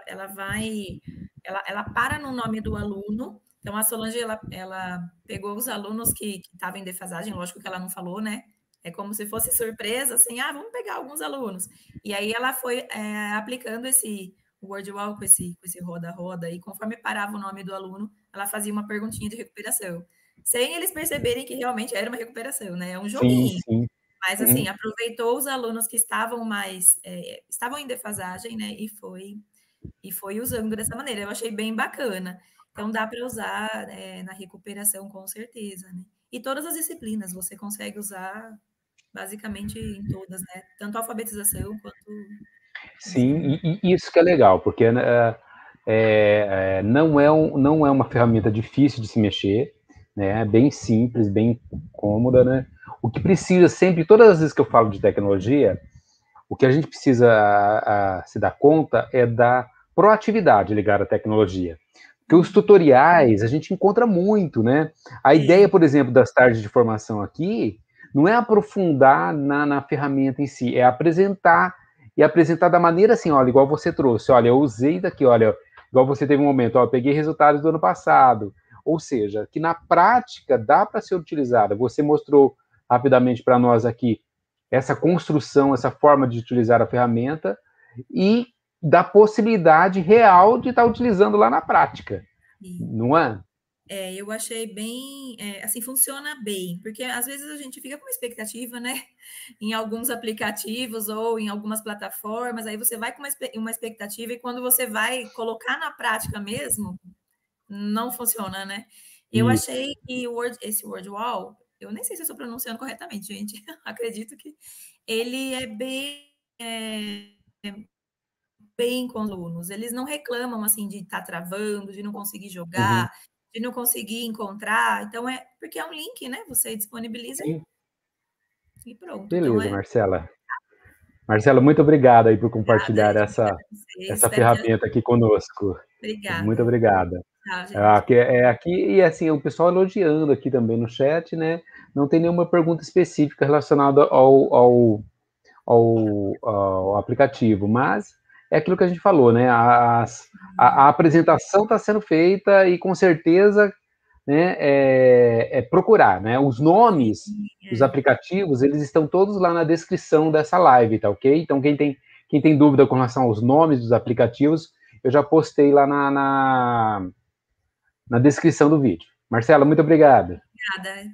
para no nome do aluno. Então, a Solange, ela pegou os alunos que estavam em defasagem, lógico que ela não falou, né? É como se fosse surpresa, assim, vamos pegar alguns alunos. E aí ela foi aplicando o WordWall com esse roda-roda, e conforme parava o nome do aluno, ela fazia uma perguntinha de recuperação, sem eles perceberem que realmente era uma recuperação, né? É um joguinho. Sim. Mas, assim, aproveitou os alunos que estavam estavam em defasagem, né? E foi usando dessa maneira. Eu achei bem bacana. Então, dá para usar na recuperação, com certeza, né? E todas as disciplinas você consegue usar basicamente em todas, né? Tanto a alfabetização quanto... Sim, e isso que é legal, porque não é uma ferramenta difícil de se mexer, né? É bem simples, bem cômoda, né? O que precisa sempre, todas as vezes que eu falo de tecnologia, o que a gente precisa se dar conta é da proatividade ligada à tecnologia. Porque os tutoriais a gente encontra muito, né? A ideia, por exemplo, das tardes de formação aqui, não é aprofundar na ferramenta em si, é apresentar, e apresentar da maneira assim, olha, igual você trouxe, olha, eu usei daqui, olha, igual você teve um momento, eu peguei resultados do ano passado, ou seja, que na prática dá para ser utilizada. Você mostrou rapidamente para nós aqui essa construção, essa forma de utilizar a ferramenta e da possibilidade real de estar utilizando lá na prática, não é? Eu achei bem, assim, funciona bem, porque às vezes a gente fica com uma expectativa, né, em alguns aplicativos ou em algumas plataformas, aí você vai com uma expectativa e quando você vai colocar na prática mesmo, não funciona, né? Eu Isso. achei que esse WordWall, eu nem sei se eu estou pronunciando corretamente, gente, acredito que ele é bem com os alunos. Eles não reclamam assim de estar travando, de não conseguir Uhum. jogar, de não conseguir encontrar. Então porque é um link, né? Você disponibiliza Sim. e pronto. Então Beleza, Marcela. Marcela, muito obrigado aí por obrigada, compartilhar eu que agradecer, essa espero que ferramenta aqui conosco. Muito obrigada. obrigada. Tchau, gente. Aqui, e assim, o pessoal elogiando aqui também no chat, né? Não tem nenhuma pergunta específica relacionada ao aplicativo, mas é aquilo que a gente falou, né? A apresentação está sendo feita e com certeza, né, procurar, né? Os nomes dos aplicativos, eles estão todos lá na descrição dessa live, tá ok? Então, quem tem dúvida com relação aos nomes dos aplicativos, eu já postei lá na descrição do vídeo. Marcela, muito obrigado. Obrigada.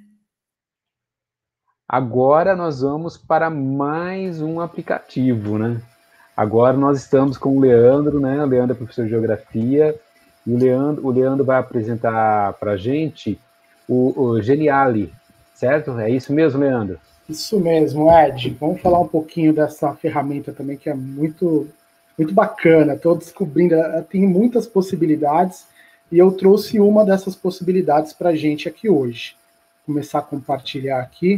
Agora nós vamos para mais um aplicativo, né? Agora nós estamos com o Leandro, né? O Leandro é professor de Geografia, e o Leandro vai apresentar para a gente o Geniali, certo? É isso mesmo, Leandro? Isso mesmo, Ed. Vamos falar um pouquinho dessa ferramenta também, que é muito, muito bacana. Estou descobrindo, tem muitas possibilidades, e eu trouxe uma dessas possibilidades para a gente aqui hoje. Vou começar a compartilhar aqui.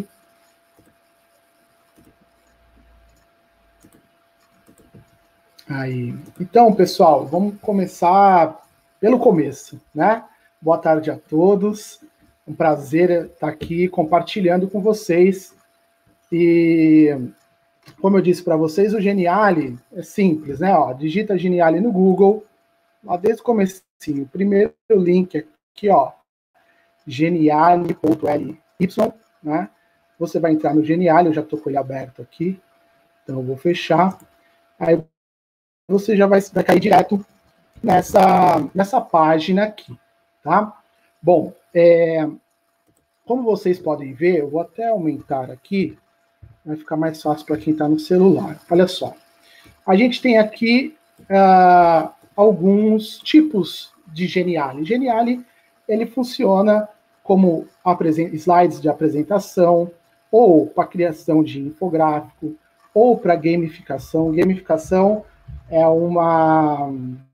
Aí. Então, pessoal, vamos começar pelo começo, né? Boa tarde a todos. Um prazer estar aqui compartilhando com vocês. E, como eu disse para vocês, o Geniali é simples, né? Ó, digita Geniali no Google, lá desde o comecinho. O primeiro link aqui, ó, geniali.ly, né? Você vai entrar no Geniali, eu já estou com ele aberto aqui, então eu vou fechar. Aí você já vai cair direto nessa página aqui, tá? Bom, como vocês podem ver, eu vou até aumentar aqui, vai ficar mais fácil para quem está no celular. Olha só, a gente tem aqui alguns tipos de Geniali. Geniali, ele funciona como slides de apresentação, ou para criação de infográfico, ou para gamificação. Gamificação é uma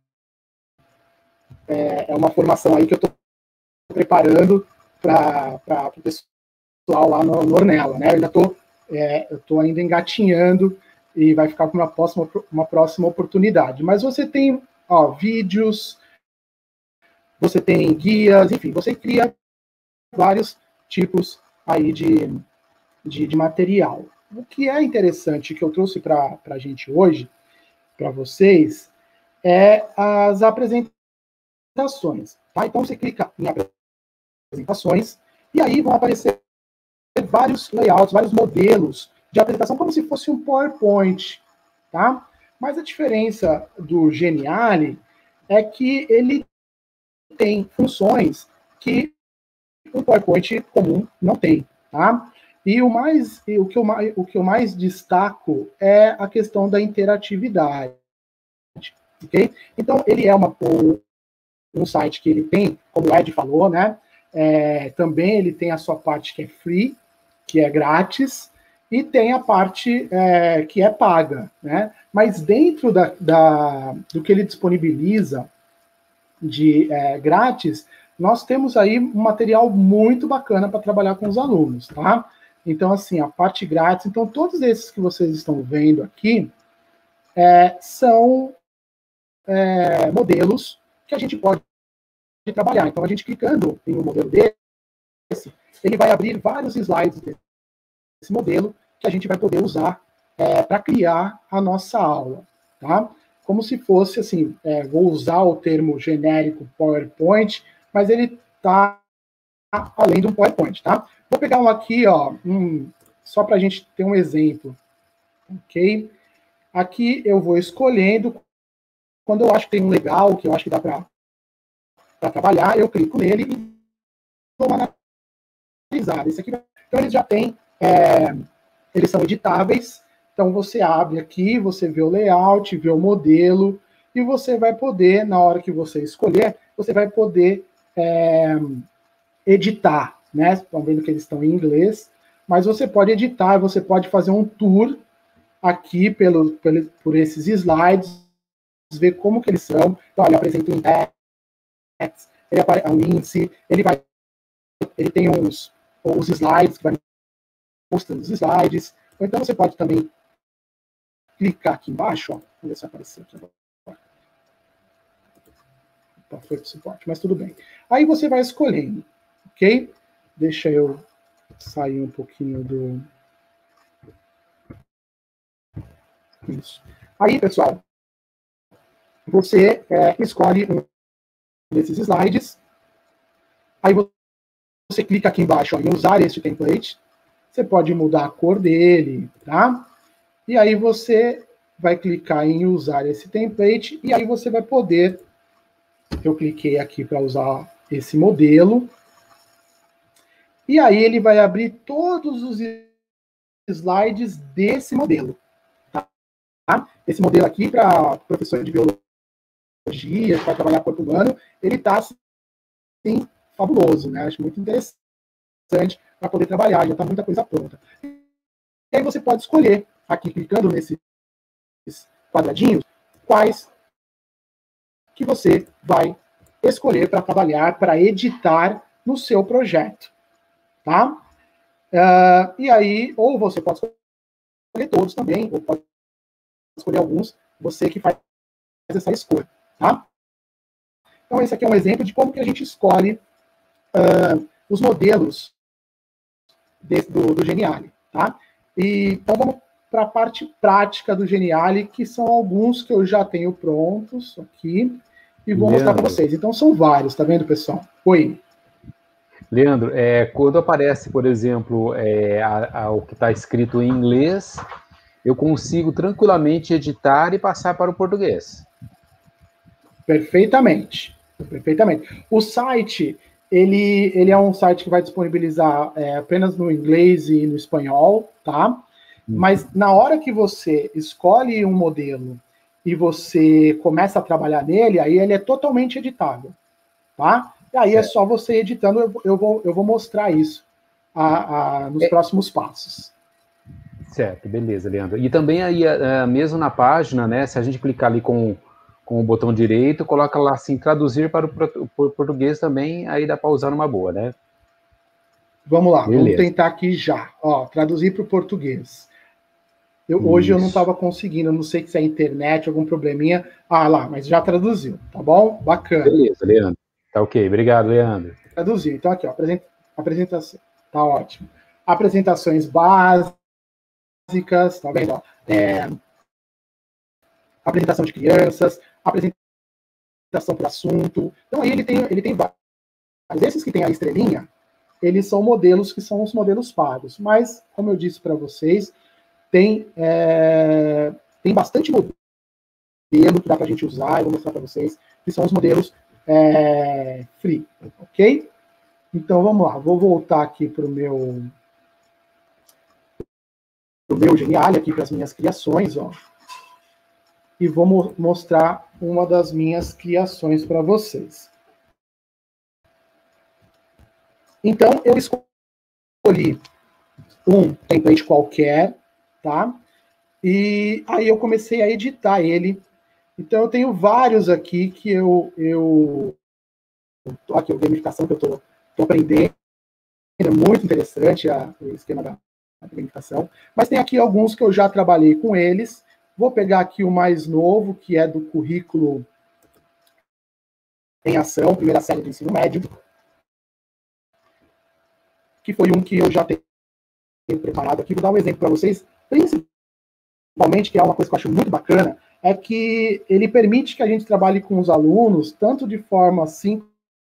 formação aí que eu estou preparando para o pessoal lá no Ornella, né? Eu estou ainda engatinhando e vai ficar para uma próxima oportunidade. Mas você tem vídeos, você tem guias, enfim, você cria vários tipos aí de material. O que é interessante que eu trouxe para a gente hoje, para vocês, é as apresentações. Tá? Então você clica em apresentações e aí vão aparecer vários layouts, vários modelos de apresentação, como se fosse um PowerPoint. Tá? Mas a diferença do Geniali é que ele tem funções que o PowerPoint comum não tem. Tá? E o que eu mais destaco é a questão da interatividade. Okay? Então, ele é um site que ele tem, como o Ed falou, né? Também ele tem a sua parte que é free, que é grátis, e tem a parte que é paga, né? Mas dentro do que ele disponibiliza de grátis, nós temos aí um material muito bacana para trabalhar com os alunos, tá? Então, assim, a parte grátis, então todos esses que vocês estão vendo aqui são modelos que a gente pode trabalhar. Então, a gente clicando em um modelo desse, ele vai abrir vários slides desse modelo que a gente vai poder usar para criar a nossa aula, tá? Como se fosse, assim, vou usar o termo genérico PowerPoint, mas ele está além do PowerPoint, tá? Vou pegar um aqui, ó, só para a gente ter um exemplo, ok? Aqui eu vou escolhendo, quando eu acho que tem um legal, que eu acho que dá para trabalhar, eu clico nele uma analisada. Esse aqui, então, eles já têm, eles são editáveis. Então, você abre aqui, você vê o layout, vê o modelo, e você vai poder, na hora que você escolher, você vai poder editar, né? Estão vendo que eles estão em inglês, mas você pode editar, você pode fazer um tour aqui por esses slides, ver como que eles são. Então, ele apresenta o index, o índice, ele tem os slides, que vai mostrando os slides. Então, você pode também clicar aqui embaixo, ó, vamos ver se apareceu aqui agora. Tá, foi para o suporte, mas tudo bem. Aí você vai escolhendo, ok? Deixa eu sair um pouquinho do... Isso. Aí, pessoal, você escolhe um desses slides, aí você clica aqui embaixo, ó, em usar este template, você pode mudar a cor dele, tá? E aí você vai clicar em usar esse template, e aí você vai poder... Eu cliquei aqui para usar esse modelo. E aí ele vai abrir todos os slides desse modelo. Tá? Esse modelo aqui, para professor de biologia, para trabalhar corpo humano, ele está, assim, fabuloso, né? Acho muito interessante para poder trabalhar, já está muita coisa pronta. E aí você pode escolher, aqui clicando nesses quadradinhos, quais que você vai escolher para trabalhar, para editar no seu projeto, tá? E aí, ou você pode escolher todos também, ou pode escolher alguns, você que faz essa escolha, tá? Então, esse aqui é um exemplo de como que a gente escolhe os modelos do Geniali, tá? Então, vamos para a parte prática do Geniali, que são alguns que eu já tenho prontos aqui, e vou mostrar para vocês. Então, são vários, tá vendo, pessoal? Oi. Leandro, quando aparece, por exemplo, o que está escrito em inglês, eu consigo tranquilamente editar e passar para o português. Perfeitamente. Perfeitamente. O site, ele é um site que vai disponibilizar apenas no inglês e no espanhol, tá? Mas na hora que você escolhe um modelo e você começa a trabalhar nele, aí ele é totalmente editável, tá? E aí é só você editando, eu vou mostrar isso nos próximos passos. Certo, beleza, Leandro. E também aí, mesmo na página, né, se a gente clicar ali com o botão direito, coloca lá assim, traduzir para o português também, aí dá para usar numa boa, né? Vamos lá, beleza. Vamos tentar aqui já. Ó, traduzir para o português. Hoje eu não estava conseguindo, não sei se é a internet, algum probleminha. Ah, lá, mas já traduziu, tá bom? Bacana. Beleza, Leandro. Tá ok, obrigado, Leandro. Traduziu. Então aqui, ó, apresentação. Tá ótimo. Apresentações básicas, tá vendo? Ó, apresentação de crianças, apresentação por assunto. Então aí ele tem vários. Esses que tem a estrelinha, eles são modelos que são os modelos pagos. Mas, como eu disse para vocês, tem bastante modelo que dá para a gente usar, eu vou mostrar para vocês, que são os modelos free, ok? Então, vamos lá, vou voltar aqui para o meu Geniali, aqui para as minhas criações, ó, e vou mostrar uma das minhas criações para vocês. Então, eu escolhi um template qualquer, tá? E aí eu comecei a editar ele. Então eu tenho vários aqui que aqui a gamificação que eu estou aprendendo. É muito interessante o esquema da gamificação. Mas tem aqui alguns que eu já trabalhei com eles. Vou pegar aqui o mais novo, que é do currículo em ação, primeira série do ensino médio, que foi um que eu já tenho preparado aqui. Vou dar um exemplo para vocês, principalmente, que é uma coisa que eu acho muito bacana, é que ele permite que a gente trabalhe com os alunos, tanto de forma síncrona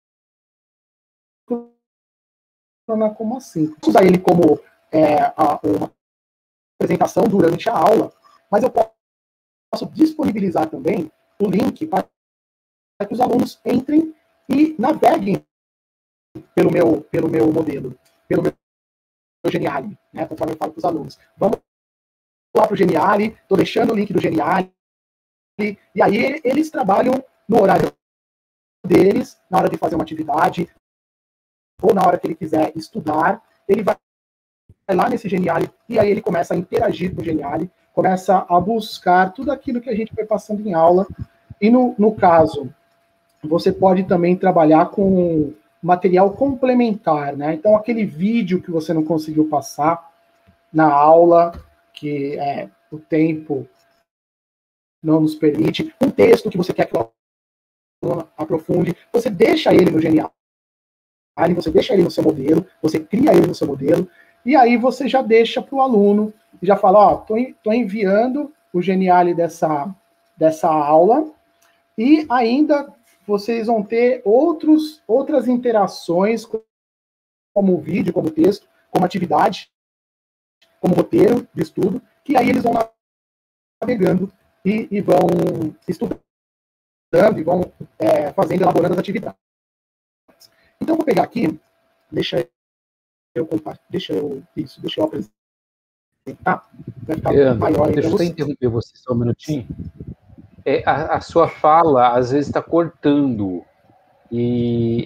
como assíncrona. Vou usar ele como uma apresentação durante a aula, mas eu posso disponibilizar também o link para que os alunos entrem e naveguem pelo meu modelo, pelo meu Geniali, né? Conforme eu falo para os alunos. Vamos lá para o Geniali, estou deixando o link do Geniali, e aí eles trabalham no horário deles, na hora de fazer uma atividade, ou na hora que ele quiser estudar, ele vai lá nesse Geniali, e aí ele começa a interagir com o Geniali, começa a buscar tudo aquilo que a gente vai passando em aula, e no caso, você pode também trabalhar com material complementar, né? Então, aquele vídeo que você não conseguiu passar na aula, que o tempo não nos permite, um texto que você quer que o aluno aprofunde, você deixa ele no Geniali, você deixa ele no seu modelo, você cria ele no seu modelo, e aí você já deixa para o aluno, e já fala, ó, tô enviando o Geniali dessa aula, e ainda vocês vão ter outras interações, como vídeo, como texto, como atividade, como roteiro de estudo, que aí eles vão navegando e vão estudando, e vão elaborando as atividades. Então, vou pegar aqui, deixa eu apresentar, vai ficar maior. Deixa eu só interromper você só um minutinho. A sua fala, às vezes, está cortando. E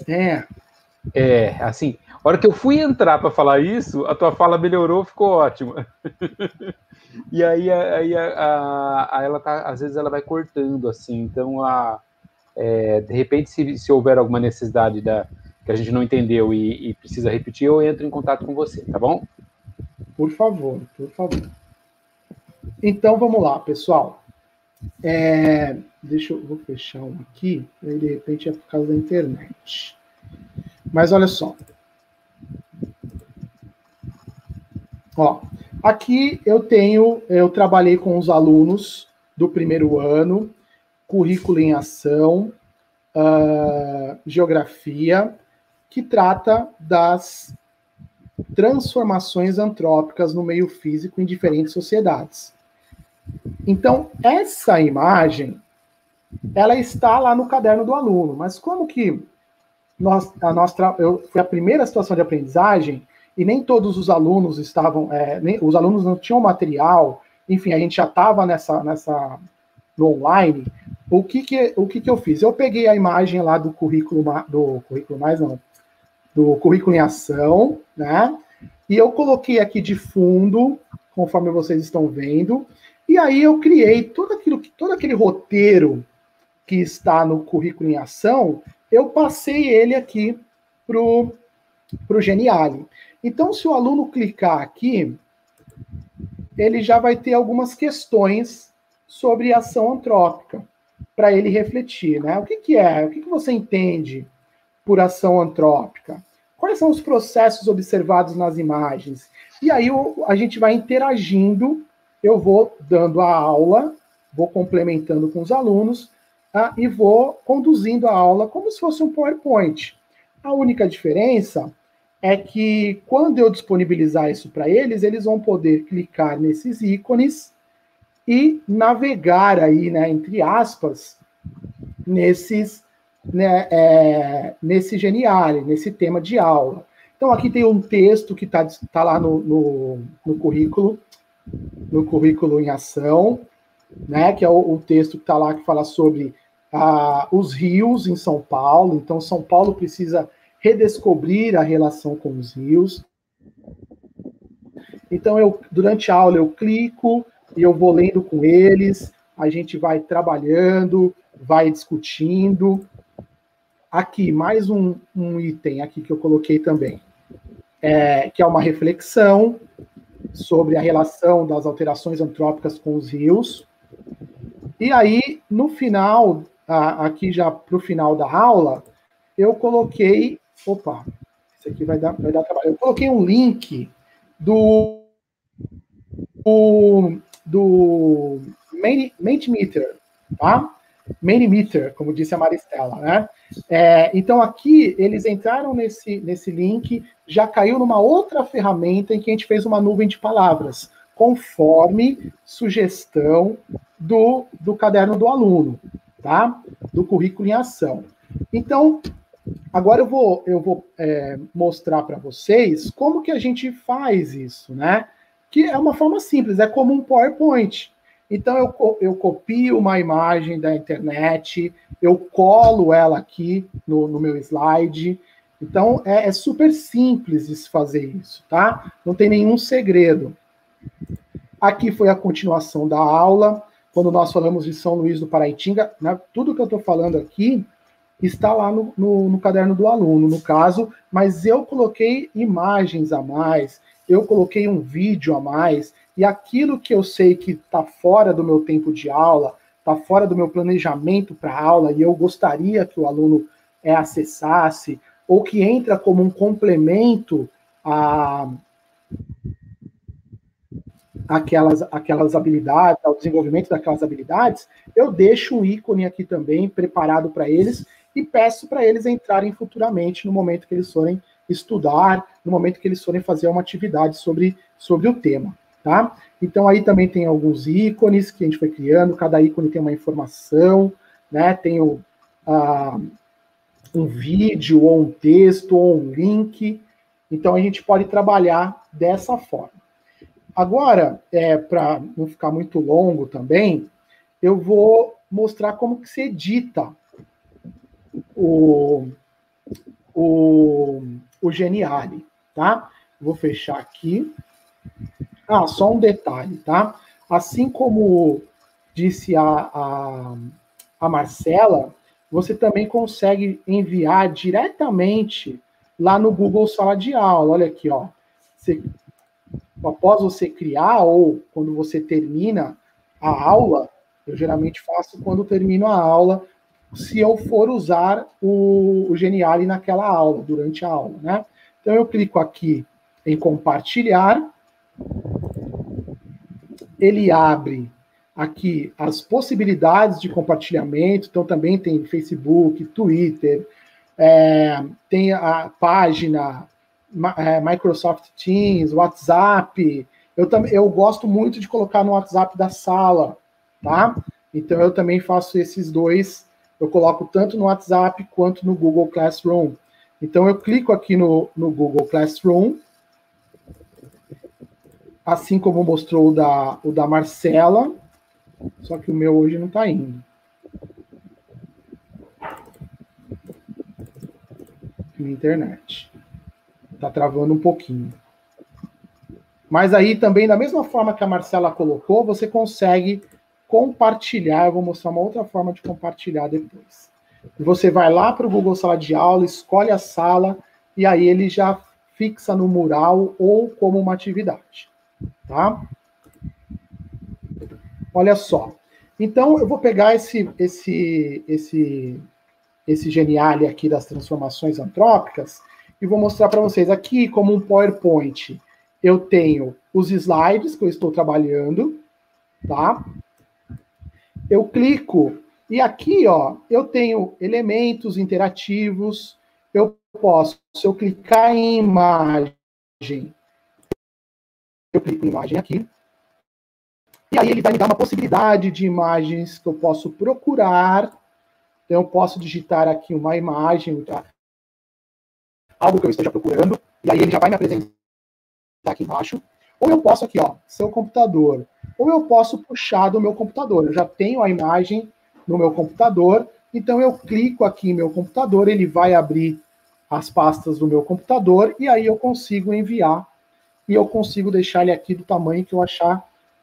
assim, a hora que eu fui entrar para falar isso, a tua fala melhorou, ficou ótima. E aí ela tá, às vezes ela vai cortando, assim. Então, de repente, se houver alguma necessidade que a gente não entendeu e precisa repetir, eu entro em contato com você, tá bom? Por favor, por favor. Então, vamos lá, pessoal. Vou fechar um aqui, aí de repente é por causa da internet. Mas olha só. Ó, aqui eu trabalhei com os alunos do primeiro ano, currículo em ação, geografia, que trata das transformações antrópicas no meio físico em diferentes sociedades. Então, essa imagem, ela está lá no caderno do aluno, mas como que foi a primeira situação de aprendizagem e nem todos os alunos estavam, os alunos não tinham material, enfim, a gente já estava no online. O que eu fiz? Eu peguei a imagem lá do currículo em ação, né? E eu coloquei aqui de fundo, conforme vocês estão vendo, e aí eu criei todo aquele roteiro que está no currículo em ação, eu passei ele aqui para o Geniali. Então, se o aluno clicar aqui, ele já vai ter algumas questões sobre ação antrópica, para ele refletir, né? O que é? O que você entende por ação antrópica? Quais são os processos observados nas imagens? E aí a gente vai interagindo, eu vou dando a aula, vou complementando com os alunos, e vou conduzindo a aula como se fosse um PowerPoint. A única diferença é que quando eu disponibilizar isso para eles, eles vão poder clicar nesses ícones e navegar aí, né, entre aspas, nesse Geniali, nesse tema de aula. Então, aqui tem um texto que tá lá no currículo em ação, né, que é o texto que está lá, que fala sobre os rios em São Paulo. Então, São Paulo precisa redescobrir a relação com os rios. Então, durante a aula, eu clico e eu vou lendo com eles, a gente vai trabalhando, vai discutindo. Aqui, mais um item aqui que eu coloquei também, que é uma reflexão sobre a relação das alterações antrópicas com os rios. E aí, no final, aqui já para o final da aula, eu coloquei... Opa, isso aqui vai dar trabalho. Eu coloquei um link do Mentimeter, tá? Mentimeter, como disse a Maristela, né? Então, aqui, eles entraram nesse link, já caiu numa outra ferramenta em que a gente fez uma nuvem de palavras, conforme sugestão do caderno do aluno, tá? Do currículo em ação. Então, Agora eu vou mostrar para vocês como que a gente faz isso, né? Que é uma forma simples, é como um PowerPoint. Então eu copio uma imagem da internet, eu colo ela aqui no meu slide. Então é super simples de se fazer isso, tá? Não tem nenhum segredo. Aqui foi a continuação da aula, quando nós falamos de São Luís do Paraitinga, né? Tudo que eu estou falando aqui está lá no caderno do aluno, no caso, mas eu coloquei imagens a mais, eu coloquei um vídeo a mais, e aquilo que eu sei que está fora do meu tempo de aula, está fora do meu planejamento para a aula, e eu gostaria que o aluno acessasse, ou que entra como um complemento a aquelas habilidades, ao desenvolvimento daquelas habilidades, eu deixo um ícone aqui também preparado para eles, e peço para eles entrarem futuramente no momento que eles forem estudar, no momento que eles forem fazer uma atividade sobre o tema, tá? Então aí também tem alguns ícones que a gente foi criando, cada ícone tem uma informação, né? Tem um vídeo, ou um texto, ou um link. Então a gente pode trabalhar dessa forma. Agora, para não ficar muito longo também, eu vou mostrar como que se edita o Geniali, tá? Vou fechar aqui. Só um detalhe, tá? Assim como disse a Marcela, você também consegue enviar diretamente lá no Google Sala de Aula. Olha aqui, ó. Após você criar, ou quando você termina a aula, eu geralmente faço quando termino a aula, se eu for usar o Geniali naquela aula, durante a aula, né? Então eu clico aqui em compartilhar, ele abre aqui as possibilidades de compartilhamento, então também tem Facebook, Twitter, tem a página Microsoft Teams, WhatsApp. Eu gosto muito de colocar no WhatsApp da sala, tá? Então eu também faço esses dois, eu coloco tanto no WhatsApp quanto no Google Classroom. Então eu clico aqui no Google Classroom, assim como mostrou o da Marcela, só que o meu hoje não está indo. Na internet. Está travando um pouquinho. Mas aí também, da mesma forma que a Marcela colocou, você consegue compartilhar. Eu vou mostrar uma outra forma de compartilhar depois. Você vai lá para o Google Sala de Aula, escolhe a sala, e aí ele já fixa no mural ou como uma atividade. Tá? Olha só. Então, eu vou pegar esse Geniali aqui das transformações antrópicas e vou mostrar para vocês aqui como um PowerPoint. Eu tenho os slides que eu estou trabalhando, tá? Eu clico e aqui, ó, eu tenho elementos interativos. Eu posso, se eu clicar em imagem, eu clico em imagem aqui. E aí ele vai me dar uma possibilidade de imagens que eu posso procurar. Então eu posso digitar aqui uma imagem, algo que eu esteja procurando, e aí ele já vai me apresentar aqui embaixo. Ou eu posso aqui, ó, seu computador. Ou eu posso puxar do meu computador. Eu já tenho a imagem no meu computador, então eu clico aqui em meu computador, ele vai abrir as pastas do meu computador, e aí eu consigo enviar, e eu consigo deixar ele aqui do tamanho que eu achar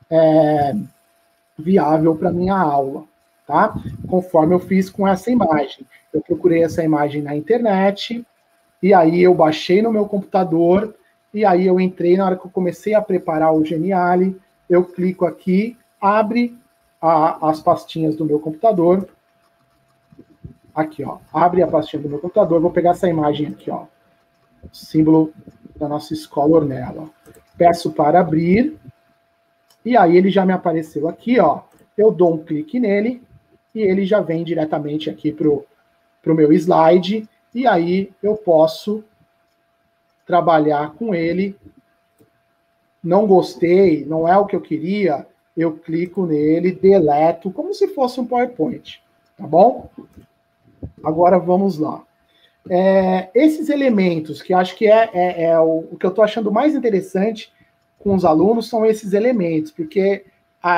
viável para minha aula, tá? Conforme eu fiz com essa imagem. Eu procurei essa imagem na internet, e aí eu baixei no meu computador, e aí eu entrei, na hora que eu comecei a preparar o Geniali, eu clico aqui, abre as pastinhas do meu computador, aqui, ó, abre a pastinha do meu computador, vou pegar essa imagem aqui, ó, símbolo da nossa escola Ornella. Peço para abrir, e aí ele já me apareceu aqui, ó, eu dou um clique nele, e ele já vem diretamente aqui pro meu slide, e aí eu posso trabalhar com ele. Não gostei, não é o que eu queria, eu clico nele, deleto, como se fosse um PowerPoint, tá bom? Agora vamos lá. esses elementos, que acho que é o que eu estou achando mais interessante com os alunos, são esses elementos, porque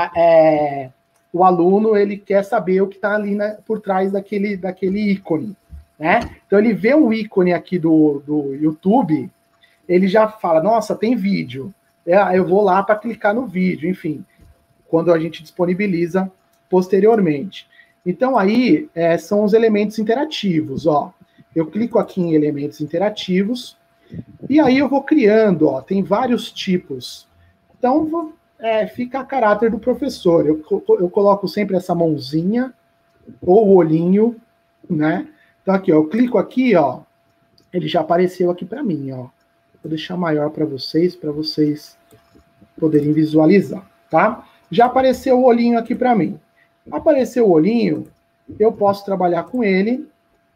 o aluno ele quer saber o que está ali por trás daquele ícone, né? Então ele vê um ícone aqui do YouTube, ele já fala, nossa, tem vídeo, eu vou lá para clicar no vídeo, enfim, quando a gente disponibiliza posteriormente. Então aí são os elementos interativos, ó. Eu clico aqui em elementos interativos, e aí eu vou criando, ó, tem vários tipos. Então, fica a caráter do professor. Eu coloco sempre essa mãozinha, ou o olhinho, né? Então aqui, ó, eu clico aqui, ó, ele já apareceu aqui para mim, ó. Vou deixar maior para vocês poderem visualizar, tá? Já apareceu o olhinho aqui para mim. Apareceu o olhinho, eu posso trabalhar com ele.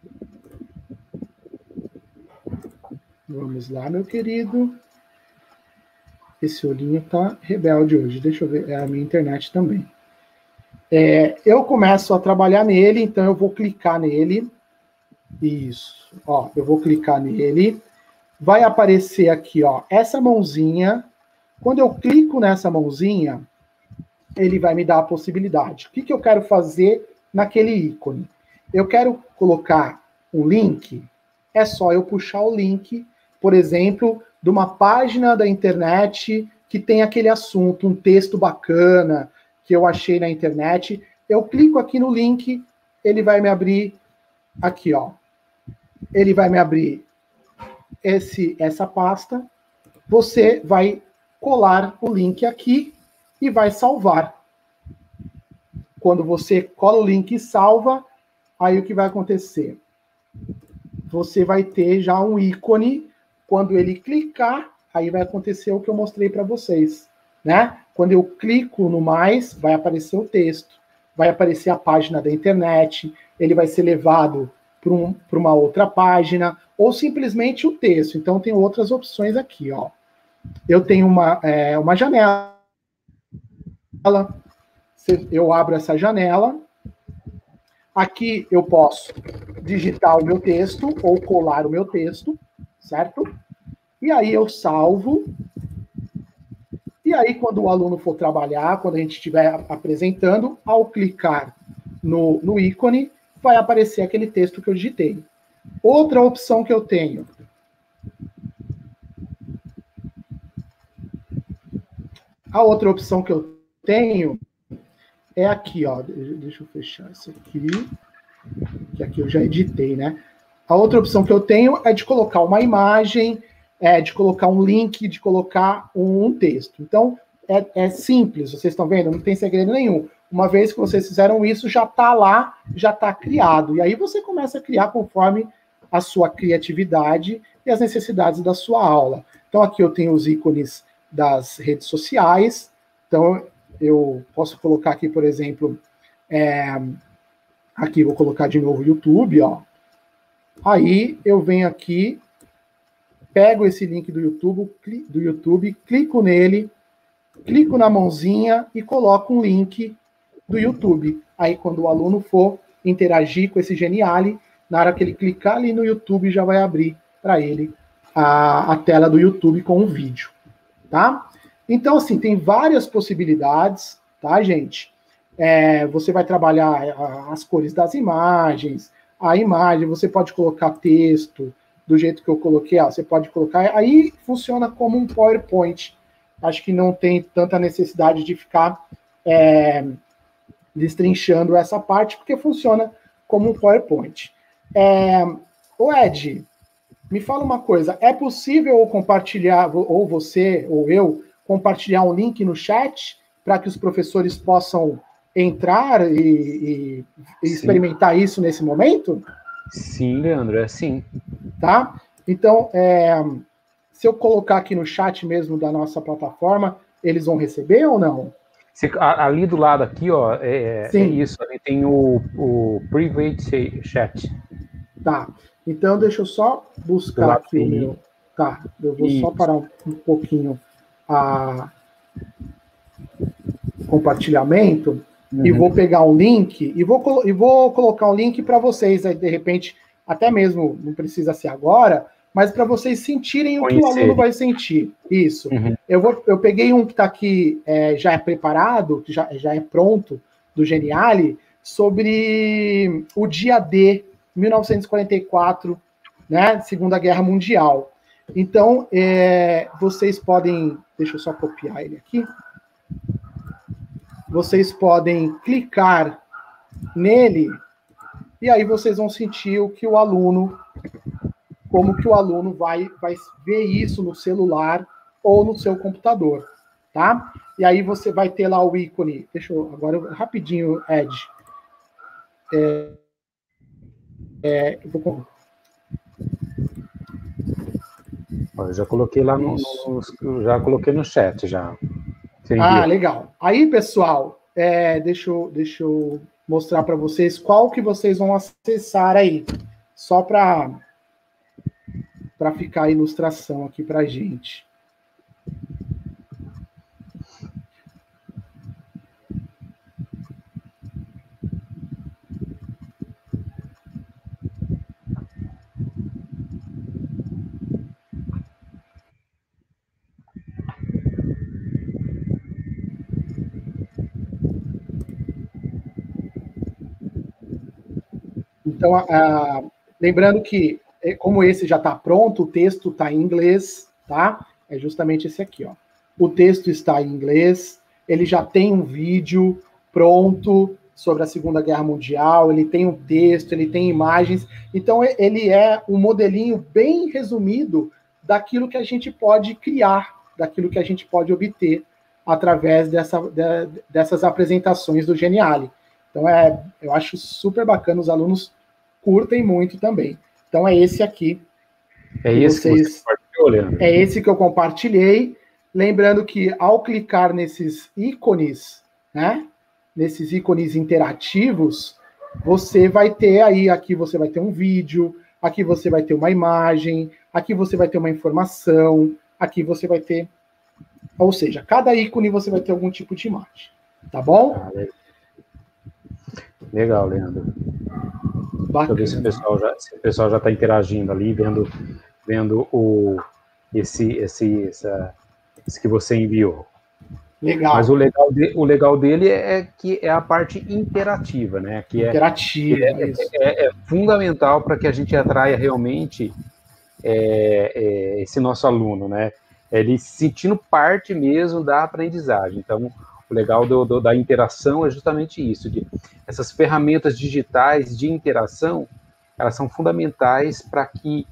Vamos lá, meu querido. Esse olhinho tá rebelde hoje. Deixa eu ver, é a minha internet também. Eu começo a trabalhar nele, então eu vou clicar nele. Isso. Ó, eu vou clicar nele. Vai aparecer aqui, ó, essa mãozinha. Quando eu clico nessa mãozinha, ele vai me dar a possibilidade. O que eu quero fazer naquele ícone? Eu quero colocar um link. É só eu puxar o link, por exemplo, de uma página da internet que tem aquele assunto, um texto bacana que eu achei na internet. Eu clico aqui no link, ele vai me abrir aqui, ó. Ele vai me abrir essa pasta. Você vai colar o link aqui e vai salvar. Quando você cola o link e salva, aí o que vai acontecer? Você vai ter já um ícone. Quando ele clicar, aí vai acontecer o que eu mostrei para vocês, né? Quando eu clico no mais, vai aparecer o texto, vai aparecer a página da internet, ele vai ser levado para uma outra página, ou simplesmente o texto. Então, tem outras opções aqui, ó. Eu tenho uma janela, eu abro essa janela, aqui eu posso digitar o meu texto, ou colar o meu texto, certo? E aí eu salvo. E aí, quando o aluno for trabalhar, quando a gente estiver apresentando, ao clicar no ícone, vai aparecer aquele texto que eu digitei. Outra opção que eu tenho. A outra opção que eu tenho é aqui, ó. Deixa eu fechar isso aqui. Que aqui eu já editei, né? A outra opção que eu tenho é de colocar uma imagem, de colocar um link, de colocar um texto. Então, é simples, vocês estão vendo? Não tem segredo nenhum. Uma vez que vocês fizeram isso, já está lá, já está criado. E aí você começa a criar conforme a sua criatividade e as necessidades da sua aula. Então, aqui eu tenho os ícones das redes sociais. Então, eu posso colocar aqui, por exemplo, aqui vou colocar de novo o YouTube, ó. Aí eu venho aqui, pego esse link do YouTube, clico nele, clico na mãozinha e coloco um link do YouTube. Aí quando o aluno for interagir com esse Geniali, na hora que ele clicar ali no YouTube, já vai abrir para ele a tela do YouTube com um vídeo, tá? Então, assim, tem várias possibilidades, tá, gente? Você vai trabalhar as cores das imagens, a imagem, você pode colocar texto, do jeito que eu coloquei, ó, você pode colocar, aí funciona como um PowerPoint. Acho que não tem tanta necessidade de ficar destrinchando essa parte, porque funciona como um PowerPoint. Ô Ed, me fala uma coisa, é possível eu compartilhar, ou você, ou eu, compartilhar um link no chat para que os professores possam entrar e experimentar isso nesse momento? Sim, Leandro, é assim. Tá? Então, se eu colocar aqui no chat mesmo da nossa plataforma, eles vão receber ou não? Ali do lado aqui, ó, é isso, ali tem o Private Chat. Tá, então deixa eu só buscar aqui o meu... Tá, eu vou só parar um pouquinho a compartilhamento e vou pegar um link e vou colocar um link para vocês, aí, de repente, até mesmo, não precisa ser agora, mas para vocês sentirem o que o aluno vai sentir. Isso. Uhum. Eu peguei um que está aqui, já é preparado, que já é pronto, do Geniali, sobre o dia D, 1944, né, Segunda Guerra Mundial. Então, vocês podem... Deixa eu só copiar ele aqui. Vocês podem clicar nele e aí vocês vão sentir o que o aluno... Como que o aluno vai ver isso no celular ou no seu computador, tá? E aí você vai ter lá o ícone... Deixa eu... Agora, rapidinho, Ed. Eu já coloquei lá já coloquei no chat já. Legal. Aí, pessoal, deixa eu mostrar para vocês qual que vocês vão acessar aí, só para ficar a ilustração aqui para a gente. Então, lembrando que, como esse já está pronto, o texto está em inglês, tá? É justamente esse aqui, ó. O texto está em inglês, ele já tem um vídeo pronto sobre a Segunda Guerra Mundial, ele tem um texto, ele tem imagens, então ele é um modelinho bem resumido daquilo que a gente pode criar, daquilo que a gente pode obter através dessas apresentações do Geniali. Então, eu acho super bacana, os alunos curtem muito também. Então, é esse aqui. É esse que você compartilhou, Leandro? É esse que eu compartilhei. Lembrando que, ao clicar nesses ícones, né, nesses ícones interativos, você vai ter aí, aqui você vai ter um vídeo, aqui você vai ter uma imagem, aqui você vai ter uma informação, aqui você vai ter... Ou seja, cada ícone você vai ter algum tipo de imagem. Tá bom? Legal, Leandro. Bacana. Deixa eu ver se o pessoal já está interagindo ali, vendo esse que você enviou. Legal. Mas o legal dele é que é a parte interativa, né? Que interativa, é fundamental para que a gente atraia realmente esse nosso aluno, né? Ele se sentindo parte mesmo da aprendizagem. Então, o legal da interação é justamente isso, essas ferramentas digitais de interação, elas são fundamentais para que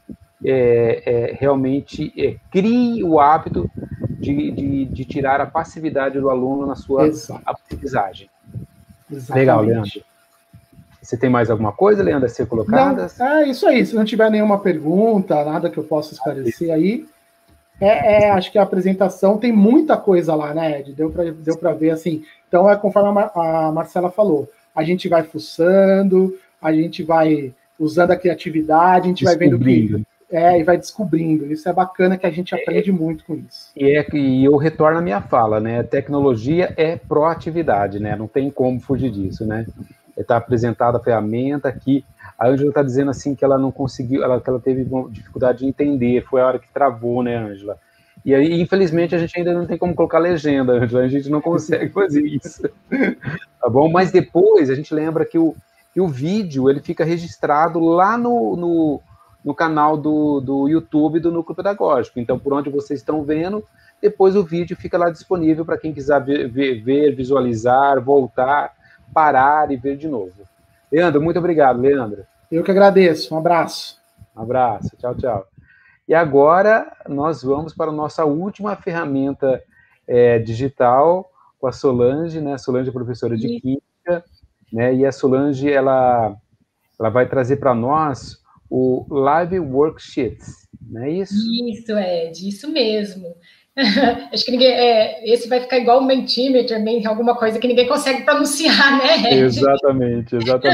realmente crie o hábito de tirar a passividade do aluno na sua aprendizagem. Exatamente. Legal, Leandro. Você tem mais alguma coisa, Leandro, a ser colocada? Não, é isso aí. Se não tiver nenhuma pergunta, nada que eu possa esclarecer aí, acho que a apresentação tem muita coisa lá, né, Ed? Deu para ver assim. Então, conforme a Marcela falou, a gente vai fuçando, a gente vai usando a criatividade, a gente vai vendo que... e vai descobrindo. Isso é bacana, que a gente aprende muito com isso. E eu retorno à minha fala, né? Tecnologia é proatividade, né? Não tem como fugir disso, né? Está apresentada a ferramenta aqui. A Ângela está dizendo assim que ela não conseguiu, que ela teve dificuldade de entender, foi a hora que travou, né, Ângela? E aí, infelizmente, a gente ainda não tem como colocar legenda, Ângela, a gente não consegue fazer isso. Tá bom? Mas depois a gente lembra que o vídeo ele fica registrado lá no canal do YouTube do Núcleo Pedagógico. Então, por onde vocês estão vendo, depois o vídeo fica lá disponível para quem quiser ver, visualizar, voltar, parar e ver de novo. Leandro, muito obrigado, Leandro. Eu que agradeço. Um abraço. Um abraço. Tchau, tchau. E agora nós vamos para a nossa última ferramenta digital com a Solange, né? A Solange é professora de Química, né? E a Solange, ela vai trazer para nós o Live Worksheets, não é isso? Isso, Ed, isso mesmo. Acho que esse vai ficar igual o Mentimeter, alguma coisa que ninguém consegue pronunciar, né, Ed? Exatamente.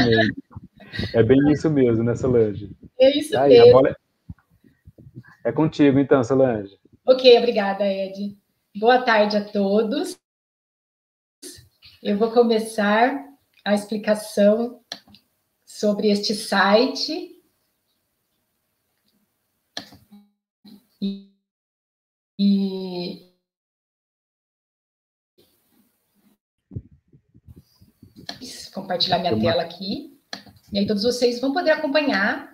É bem isso mesmo, né, Solange? É isso mesmo. A bola é contigo, então, Solange. Ok, obrigada, Ed. Boa tarde a todos. Eu vou começar a explicação sobre este site, Compartilhar minha tela aqui. E aí todos vocês vão poder acompanhar.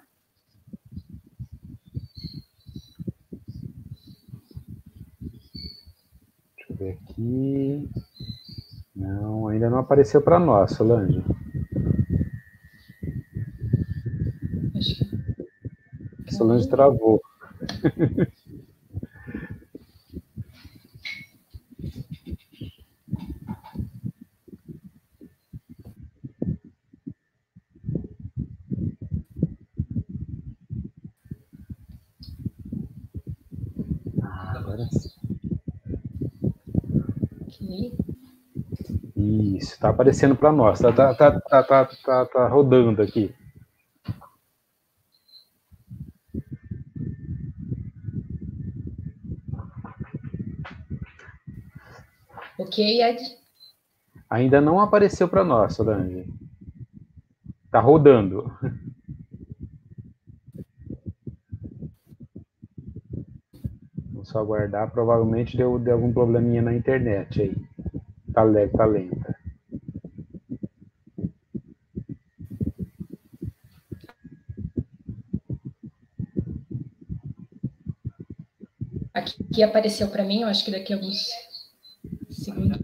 Deixa eu ver aqui. Não, ainda não apareceu para nós, Solange. Solange travou. Agora sim. Okay. Isso, está aparecendo para nós. Tá rodando aqui. Ok, Ed? Ainda não apareceu para nós, Solange. Está rodando. Vamos só aguardar. Provavelmente deu algum probleminha na internet aí. Tá lenta. Aqui apareceu para mim, eu acho que daqui a alguns segundos.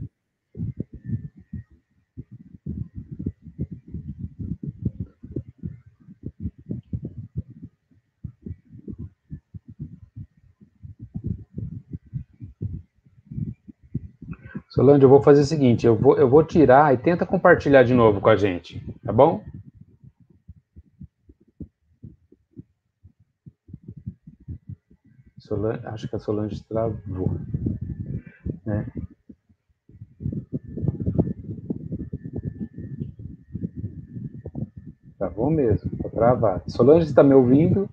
Solange, eu vou fazer o seguinte, eu vou tirar e tenta compartilhar de novo com a gente, tá bom? Solange, acho que a Solange travou, né? Travou mesmo, tá travado. Solange, está me ouvindo?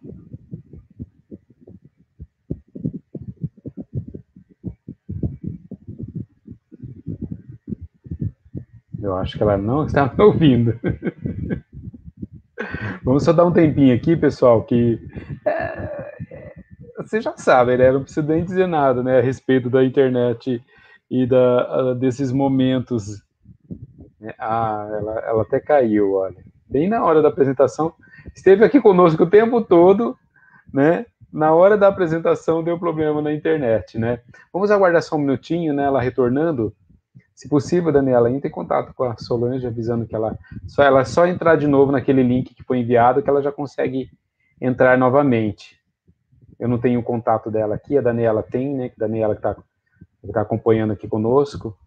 Eu acho que ela não está me ouvindo. Vamos só dar um tempinho aqui, pessoal, que você já sabe, né? Não precisa nem dizer nada, né, a respeito da internet e desses momentos. Ela até caiu, olha. Bem na hora da apresentação. Esteve aqui conosco o tempo todo, né? Na hora da apresentação deu problema na internet, né? Vamos aguardar só um minutinho, né? Ela retornando. Se possível, Daniela, entre em contato com a Solange, avisando que ela só entrar de novo naquele link que foi enviado, que ela já consegue entrar novamente. Eu não tenho o contato dela aqui, a Daniela tem, né? A Daniela que tá acompanhando aqui conosco.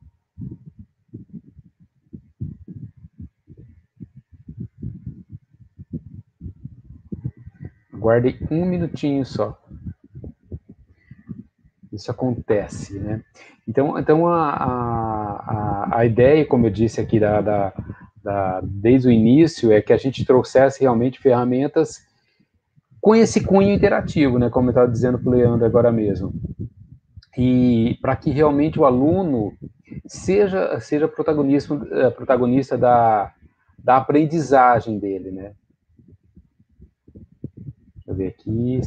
Aguardem um minutinho só. Isso acontece, né? Então a ideia, como eu disse aqui desde o início, é que a gente trouxesse realmente ferramentas com esse cunho interativo, né? Como eu estava dizendo para o Leandro agora mesmo. E para que realmente o aluno seja protagonista da aprendizagem dele, né? Deixa eu ver aqui.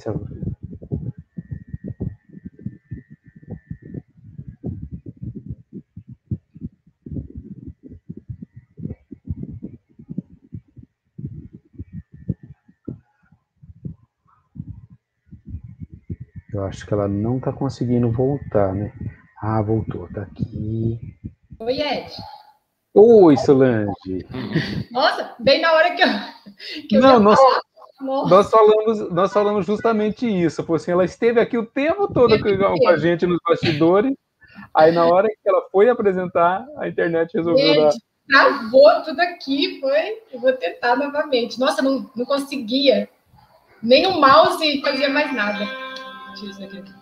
Eu acho que ela não está conseguindo voltar, né? Ah, voltou, tá aqui. Oi, Ed. Oi, Solange. Nossa, bem na hora que eu não, ia falar. Nós falamos justamente isso. Por assim, ela esteve aqui o tempo todo com a gente nos bastidores. Aí, na hora que ela foi apresentar, a internet resolveu dar. Travou tudo aqui, foi. Eu vou tentar novamente. Nossa, não conseguia. Nem o mouse fazia mais nada. Tira isso aqui.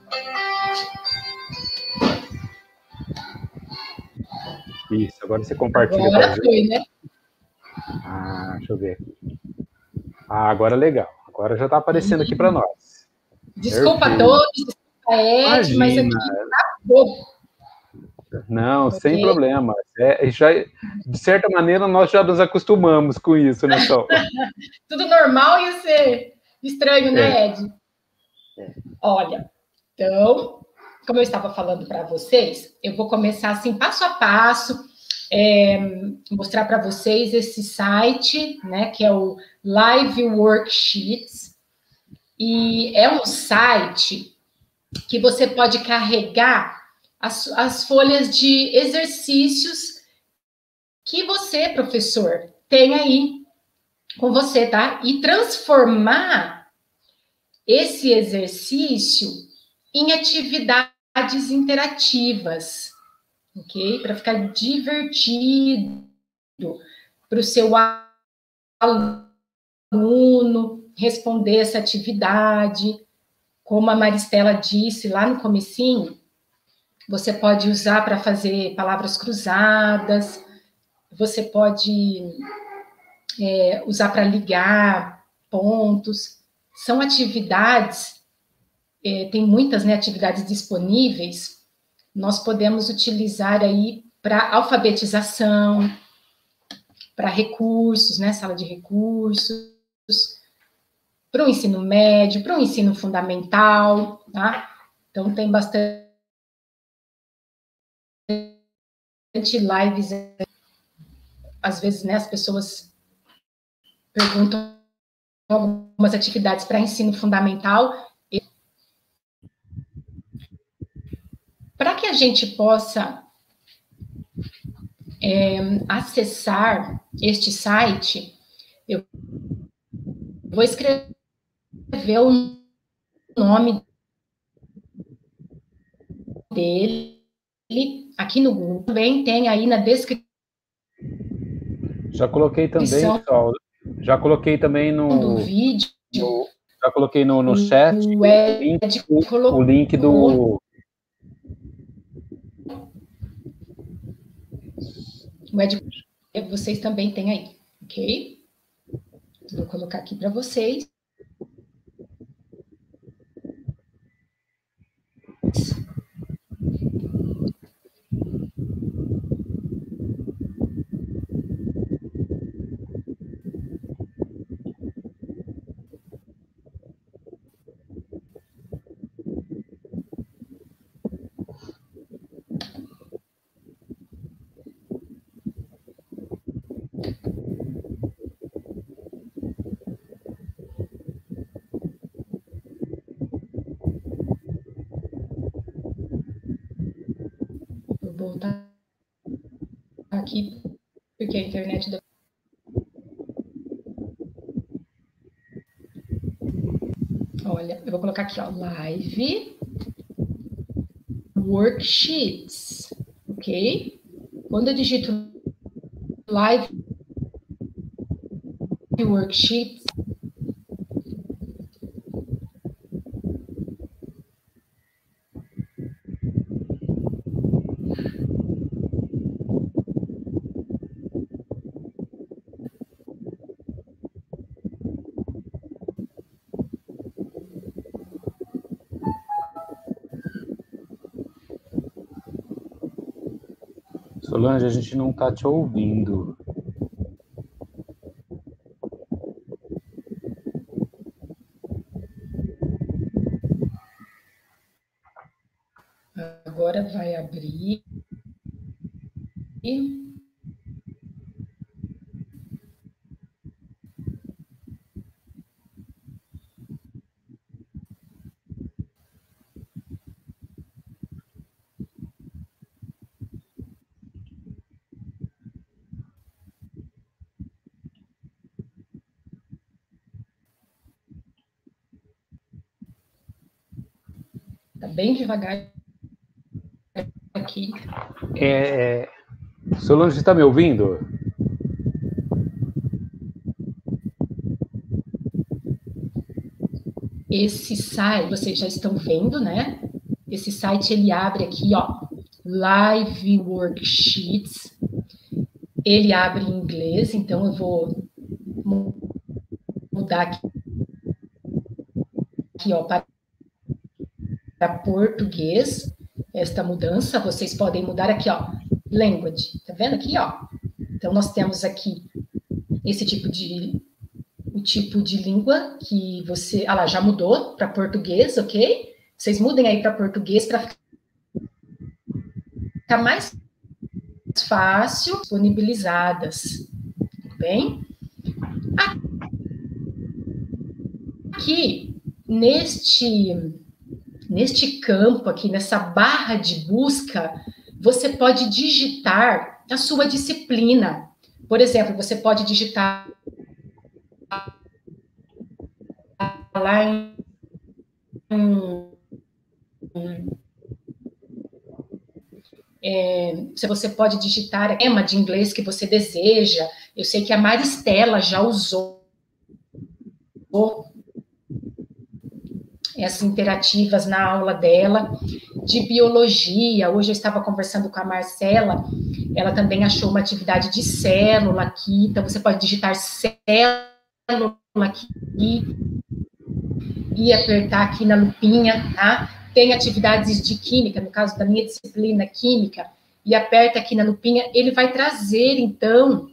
Isso, agora você compartilha. Agora foi, né? Ah, deixa eu ver aqui. Ah, agora legal. Agora já está aparecendo aqui para nós. Desculpa a todos, desculpa, Ed, mas aqui travou. Não, sem problema. De certa maneira, nós já nos acostumamos com isso, né, Sol? Tudo normal ia ser estranho, né, Ed? Olha, Então, como eu estava falando para vocês, eu vou começar assim, passo a passo, mostrar para vocês esse site, né, que é o Live Worksheets, e é um site que você pode carregar as folhas de exercícios que você, professor, tem aí com você, tá? E transformar esse exercício em atividades interativas, ok? Para ficar divertido para o seu aluno responder essa atividade. Como a Maristela disse lá no comecinho, você pode usar para fazer palavras cruzadas, você pode usar para ligar pontos. São atividades, tem muitas, né, atividades disponíveis, nós podemos utilizar aí para alfabetização, para recursos, né, sala de recursos, para o ensino médio, para o ensino fundamental, tá? Então, tem bastante lives. Às vezes, né, as pessoas perguntam algumas atividades para ensino fundamental. Para que a gente possa acessar este site, eu vou escrever o nome dele aqui no Google. Também tem aí na descrição. Já coloquei também, pessoal. Já coloquei também no vídeo. Já coloquei no chat o link do. O Ed, vocês também têm aí, ok? Vou colocar aqui para vocês. Vou voltar aqui, porque a internet da... Olha, eu vou colocar aqui, ó, Live Worksheets, ok? Quando eu digito Live Worksheets, Solange, a gente não está te ouvindo. agora vai abrir. Tá bem devagar aqui. Solange, está me ouvindo? Esse site, vocês já estão vendo, né? Esse site, ele abre aqui, ó, Live Worksheets. Ele abre em inglês, então eu vou mudar aqui, ó, para português. Esta mudança, vocês podem mudar aqui, ó, language. Tá vendo aqui, ó? Então, nós temos aqui esse tipo de língua que você... Ah lá, já mudou para português, ok? Vocês mudem aí para português para ficar mais fácil, disponibilizadas. Tudo bem? Aqui, neste campo aqui, nessa barra de busca, você pode digitar a sua disciplina. Por exemplo, você pode digitar lá se você pode digitar o tema de inglês que você deseja. Eu sei que a Maristela já usou essas interativas na aula dela, de biologia. Hoje eu estava conversando com a Marcela, ela também achou uma atividade de célula aqui, então você pode digitar célula aqui e apertar aqui na lupinha, tá? Tem atividades de química, no caso da minha disciplina química, e aperta aqui na lupinha, ele vai trazer, então,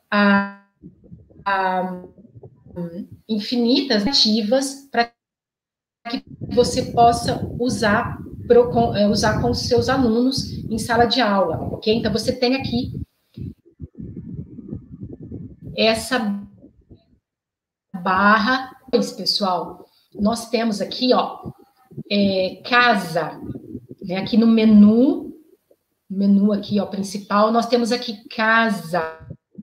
infinitas ativas para que você possa usar com os seus alunos em sala de aula, ok? Então, você tem aqui essa barra, pessoal, nós temos aqui, ó, casa, né? Aqui no menu aqui, ó, principal, nós temos aqui casa.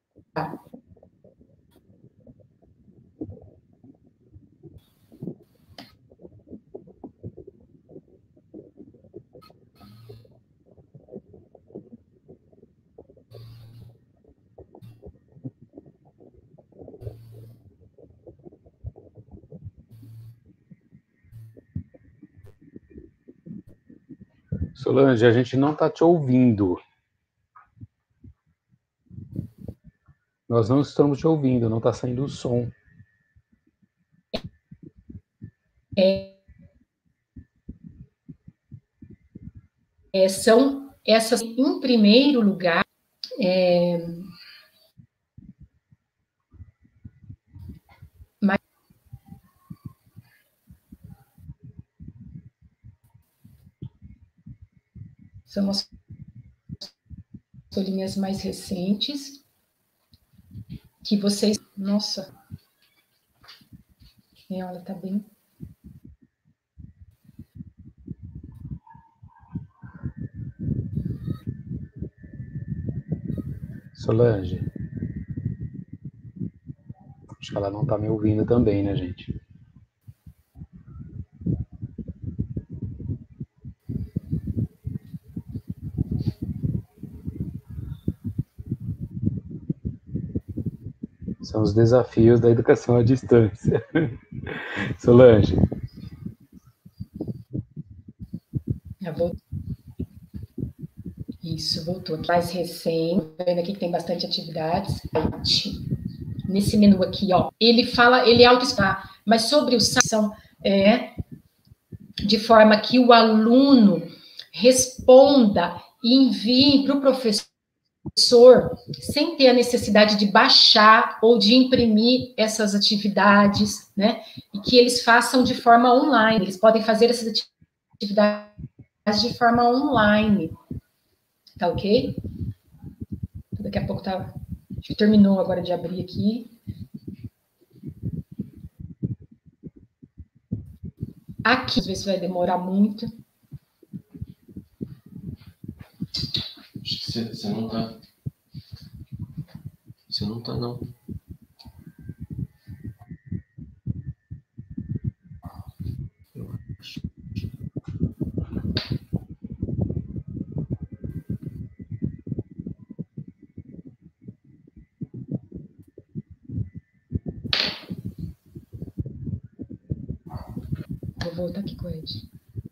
Solange, a gente não está te ouvindo. Nós não estamos te ouvindo, não está saindo o som. São essas, em primeiro lugar, são as folhinhas mais recentes que vocês... Nossa! Ela tá bem... Solange. Acho que ela não está me ouvindo também, né, gente? São os desafios da educação à distância. Solange. Isso, voltou. Mais recente, vendo aqui que tem bastante atividades. Nesse menu aqui, ó, ele fala, ele auto-explica, mas sobre o são de forma que o aluno responda e envie para o professor sem ter a necessidade de baixar ou de imprimir essas atividades, né? E que eles façam de forma online. Eles podem fazer essas atividades de forma online. Tá ok? Daqui a pouco tá... Acho que terminou agora de abrir aqui. Aqui, às vezes vai demorar muito. Acho que você não tá. Você não tá, não. Eu acho. Vou voltar aqui com o Ed.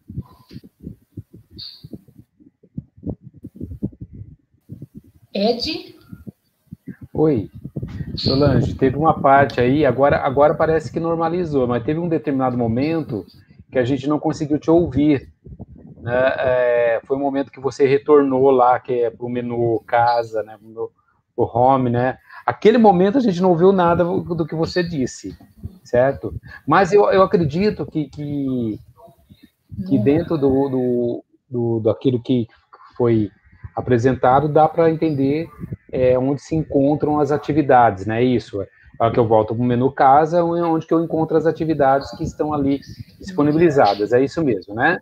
Ed? Oi. Solange, teve uma parte aí, agora parece que normalizou, mas teve um determinado momento que a gente não conseguiu te ouvir. Né? Foi um momento que você retornou lá, que é para o menu casa, né? O home, né? Aquele momento a gente não ouviu nada do que você disse, certo? Mas eu acredito que que dentro daquilo que foi apresentado, dá para entender onde se encontram as atividades, né? Isso, a hora que eu volto para o menu casa, é onde que eu encontro as atividades que estão ali disponibilizadas, é isso mesmo, né?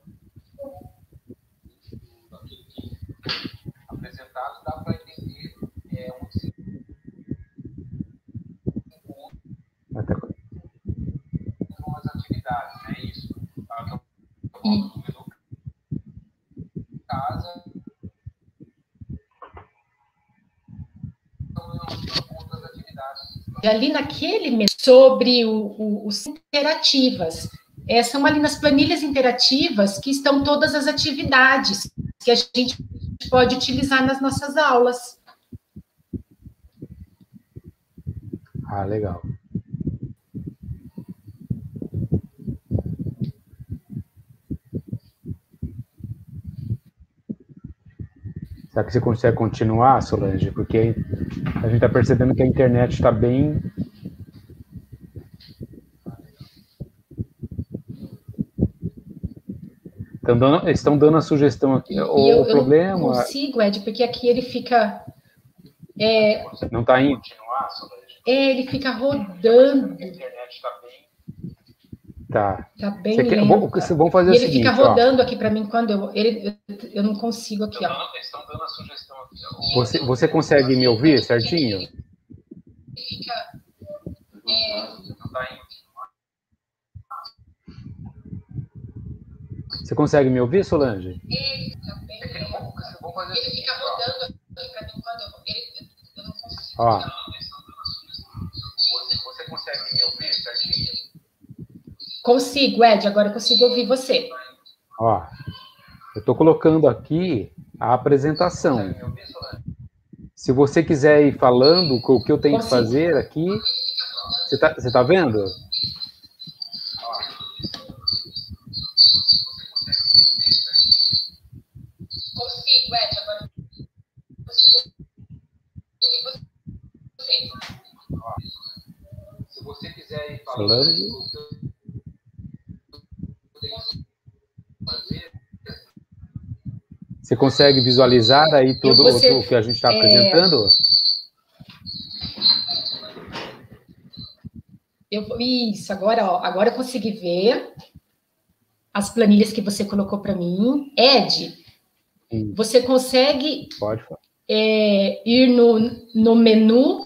Apresentado, dá para entender onde se encontram as atividades, né? Isso, a hora que eu volto para o menu casa, ali naquele sobre os interativas. São ali nas planilhas interativas que estão todas as atividades que a gente pode utilizar nas nossas aulas. Ah, legal. Será que você consegue continuar, Solange? Porque a gente está percebendo que a internet está bem... Estão dando a sugestão aqui. O problema... Eu não consigo, Ed, porque aqui ele fica... Não está indo? Continuar, Solange? Ele fica rodando. A internet está bem... Tá. Tá bem lento. Vamos fazer o seguinte, ele fica rodando aqui para mim quando eu não consigo aqui, ó. Estão dando a sugestão aqui. Você consegue me ouvir certinho? Fica... Não tá indo. Você consegue me ouvir, Solange? Ele fica bem lento. Ele fica rodando aqui para mim quando eu não consigo. Ó. Você consegue me ouvir certinho? Consigo, Ed, agora eu consigo ouvir você. Ó, eu estou colocando aqui a apresentação. Se você quiser ir falando o que eu tenho que fazer aqui, você tá vendo? Consigo, Ed, agora eu consigo ouvir você. Ó, se você quiser ir falando... Você consegue visualizar aí tudo o que a gente está apresentando? Isso, agora eu consegui ver as planilhas que você colocou para mim. Ed, você consegue ir no menu?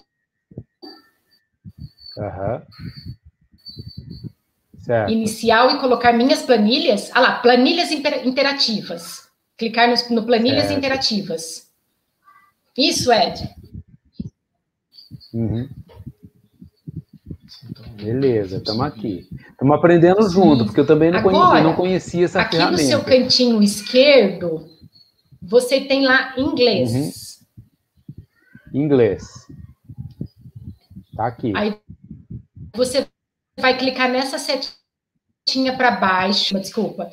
Certo. Inicial e colocar minhas planilhas? Ah lá, planilhas interativas. Clicar no planilhas interativas. Isso, Ed. Uhum. Beleza, estamos aqui. Estamos aprendendo junto, porque eu também não conhecia essa ferramenta. Aqui no seu cantinho esquerdo, você tem lá inglês. Inglês. Tá aqui. Aí você vai clicar nessa setinha para baixo. Desculpa.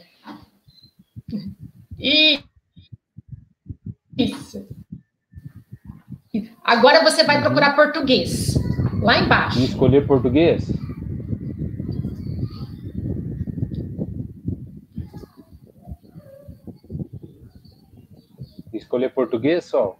Isso. Agora você vai procurar português. Lá embaixo. E escolher português? Escolher português, Sol?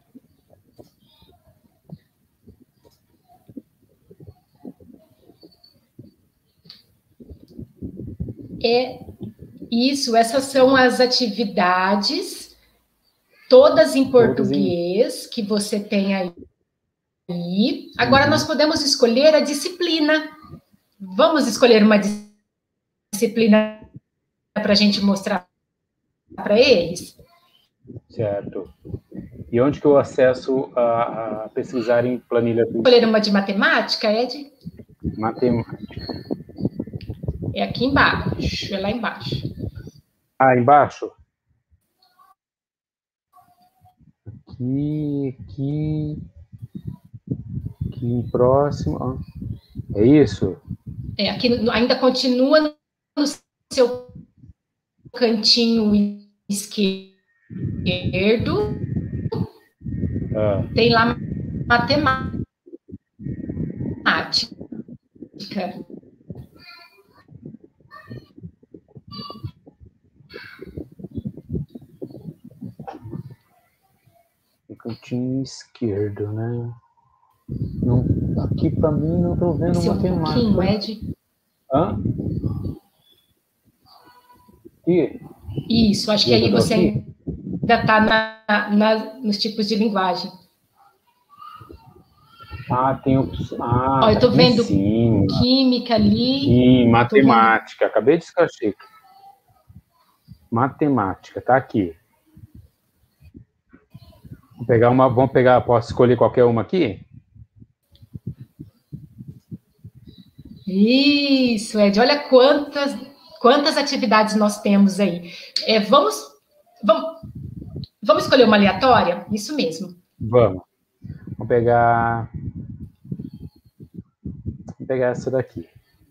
Isso, essas são as atividades, todas em português, que você tem aí. Agora nós podemos escolher a disciplina. Vamos escolher uma disciplina para a gente mostrar para eles? Certo. E onde que eu acesso a pesquisar em planilha? Escolher uma de matemática, Ed? Matemática. É aqui embaixo, é lá embaixo. Ah, embaixo? Aqui próximo. É isso? Aqui ainda continua no seu cantinho esquerdo. Tem lá matemática. cantinho esquerdo, né? Não, aqui para mim não estou vendo matemática. Um pouquinho, Ed. Hã? E? Isso, acho que aí você ainda está nos tipos de linguagem. Tem opção. Ó, eu estou vendo sim. química ali. Sim, matemática. Acabei de escrever. Matemática, tá aqui. Vamos pegar, posso escolher qualquer uma aqui? Isso, Ed, olha quantas atividades nós temos aí. Vamos escolher uma aleatória? Isso mesmo. Vamos pegar essa daqui.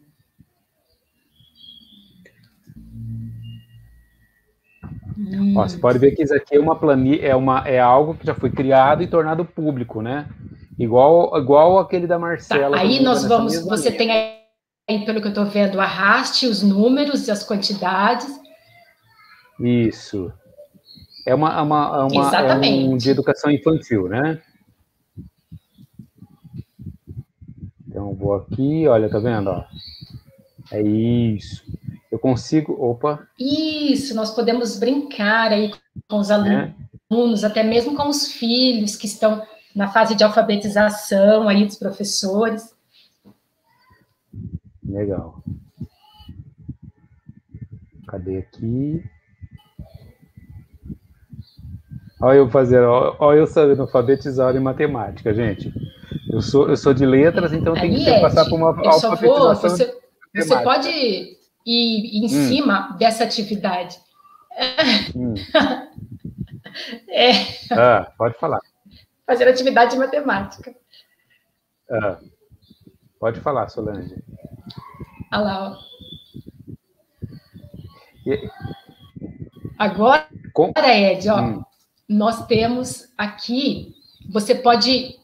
Ó, você pode ver que isso aqui é uma planilha, é algo que já foi criado e tornado público, né? Igual aquele da Marcela. Aí você tem aí, pelo que eu estou vendo, arraste os números e as quantidades. Isso. É um de educação infantil, né? Então, vou aqui, olha, tá vendo? Ó? É isso. Eu consigo... Opa! Isso, nós podemos brincar aí com os alunos, até mesmo com os filhos que estão na fase de alfabetização aí dos professores. Legal. Cadê aqui? Olha eu sabendo alfabetizar em matemática, gente. Eu sou de letras, então tem que passar por uma alfabetização. Você pode ir em cima dessa atividade. Pode falar. Fazer atividade de matemática. Pode falar, Solange. Olha lá, ó. Agora, Ed, ó, nós temos aqui, você pode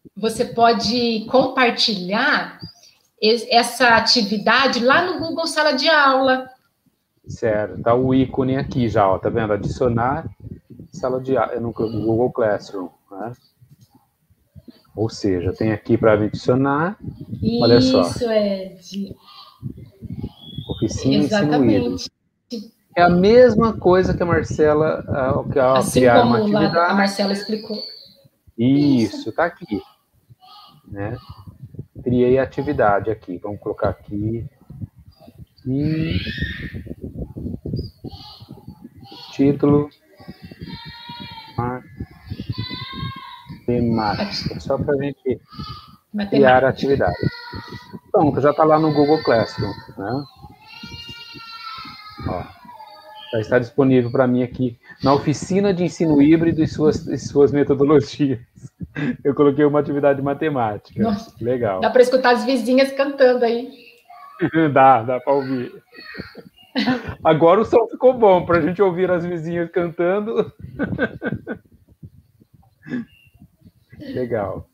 compartilhar essa atividade lá no Google Sala de Aula. Certo, tá o ícone aqui já, ó, tá vendo? Adicionar sala de aula no Google Classroom, né? Ou seja, tem aqui para adicionar, olha só. Isso, Ed. Oficina Exatamente. É a mesma coisa que a Marcela, assim criar como uma atividade. Lá a Marcela explicou. Isso, tá aqui. Né? Criei a atividade aqui. Vamos colocar aqui. E título matemática. Só para a gente criar a atividade. Pronto, já está lá no Google Classroom. Né? Ó, já está disponível para mim aqui na oficina de ensino híbrido e suas metodologias. Eu coloquei uma atividade matemática. Nossa, legal. Dá para escutar as vizinhas cantando aí. Dá para ouvir. Agora o som ficou bom para a gente ouvir as vizinhas cantando. Legal.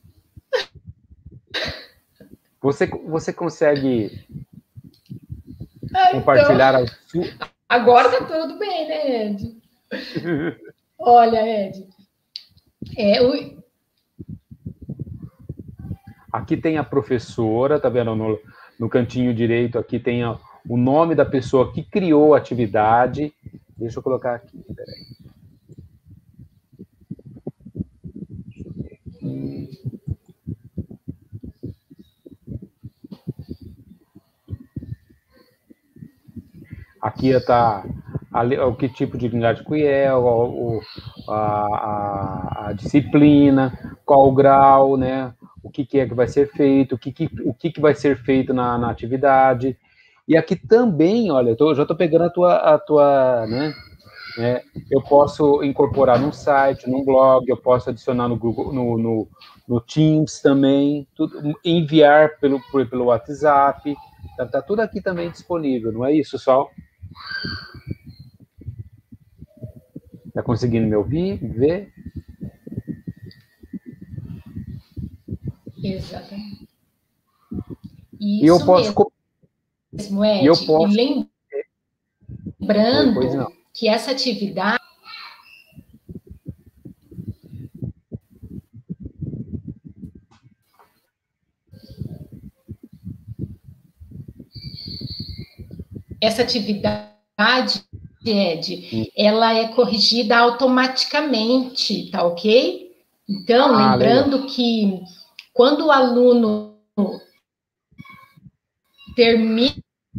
Você consegue compartilhar a sua... Agora tá tudo bem, né, Ed? Olha, Ed. Aqui tem a professora, tá vendo? No cantinho direito aqui tem o nome da pessoa que criou a atividade. Deixa eu colocar aqui, peraí. Aqui está o que tipo de linguagem que é, a disciplina, qual o grau, né? O que é que vai ser feito, o que vai ser feito na atividade. E aqui também, olha, já estou pegando a tua né? Eu posso incorporar num site, num blog, eu posso adicionar no Google, no Teams também, enviar pelo WhatsApp. Tá tudo aqui também disponível, não é isso, Sol? Tá conseguindo me ouvir, ver? Exatamente. E eu posso... mesmo, Ed. E lembrando que essa atividade... essa atividade, Ed, ela é corrigida automaticamente, tá ok? Então, lembrando legal. Que quando o aluno termina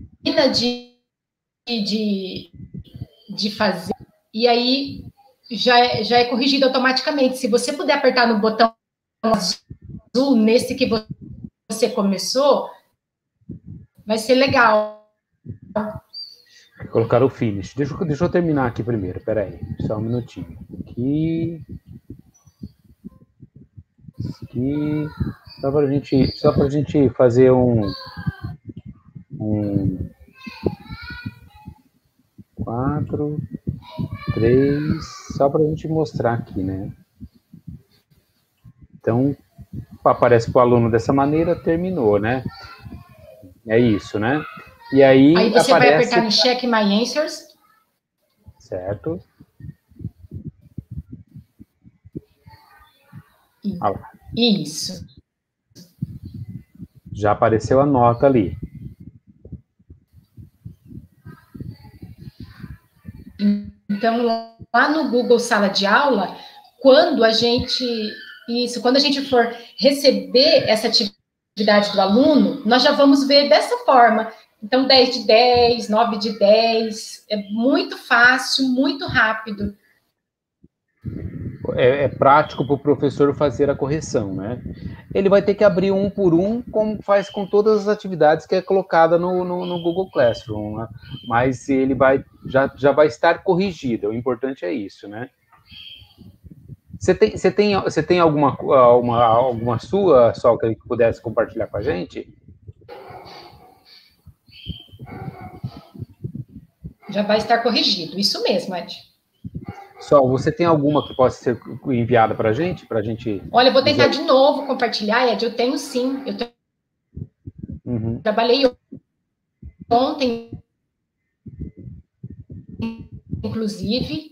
de fazer, e aí já é corrigido automaticamente. Se você puder apertar no botão azul, nesse que você começou, vai ser legal. Colocar o finish. Deixa eu terminar aqui primeiro, peraí, só um minutinho. Aqui, só pra gente fazer um 4, 3, só pra gente mostrar aqui, né? Então, aparece para o aluno dessa maneira, terminou, né? É isso, né? E aí você vai apertar no Check My Answers. Certo. Isso. Já apareceu a nota ali. Então, lá no Google Sala de Aula, quando a gente for receber essa atividade do aluno, nós já vamos ver dessa forma. Então, 10 de 10, 9 de 10, é muito fácil, muito rápido. É prático para o professor fazer a correção, né? Ele vai ter que abrir um por um, como faz com todas as atividades que é colocada no Google Classroom, né? Mas ele já vai estar corrigido, o importante é isso, né? Você tem alguma sua, Sol, que pudesse compartilhar com a gente? Já vai estar corrigido, isso mesmo, Ed. Sol, você tem alguma que possa ser enviada para a gente? Olha, eu vou tentar de novo compartilhar, Ed, eu tenho sim. Trabalhei ontem, inclusive.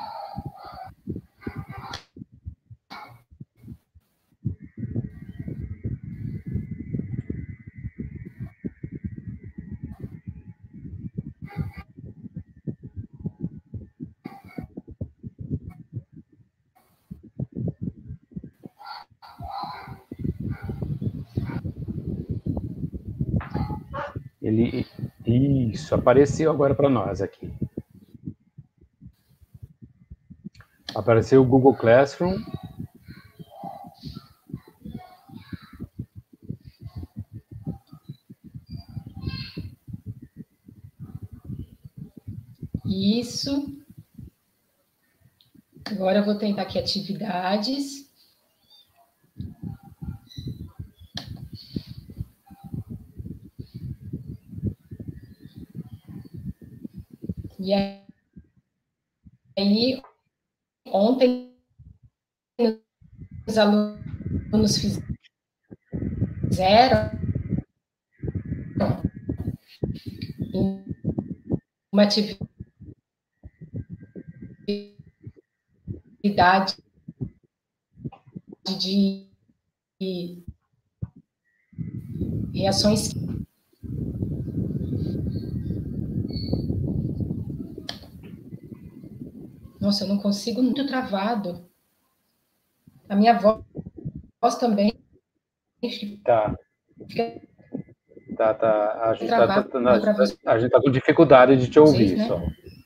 Isso, apareceu agora para nós aqui. Apareceu o Google Classroom. Isso. Agora eu vou tentar aqui atividades. E aí, ontem, os alunos fizeram uma atividade de reações. Nossa, eu não consigo, muito travado. A minha voz também. Tá. A gente tá está com dificuldade de te ouvir, né? Sol.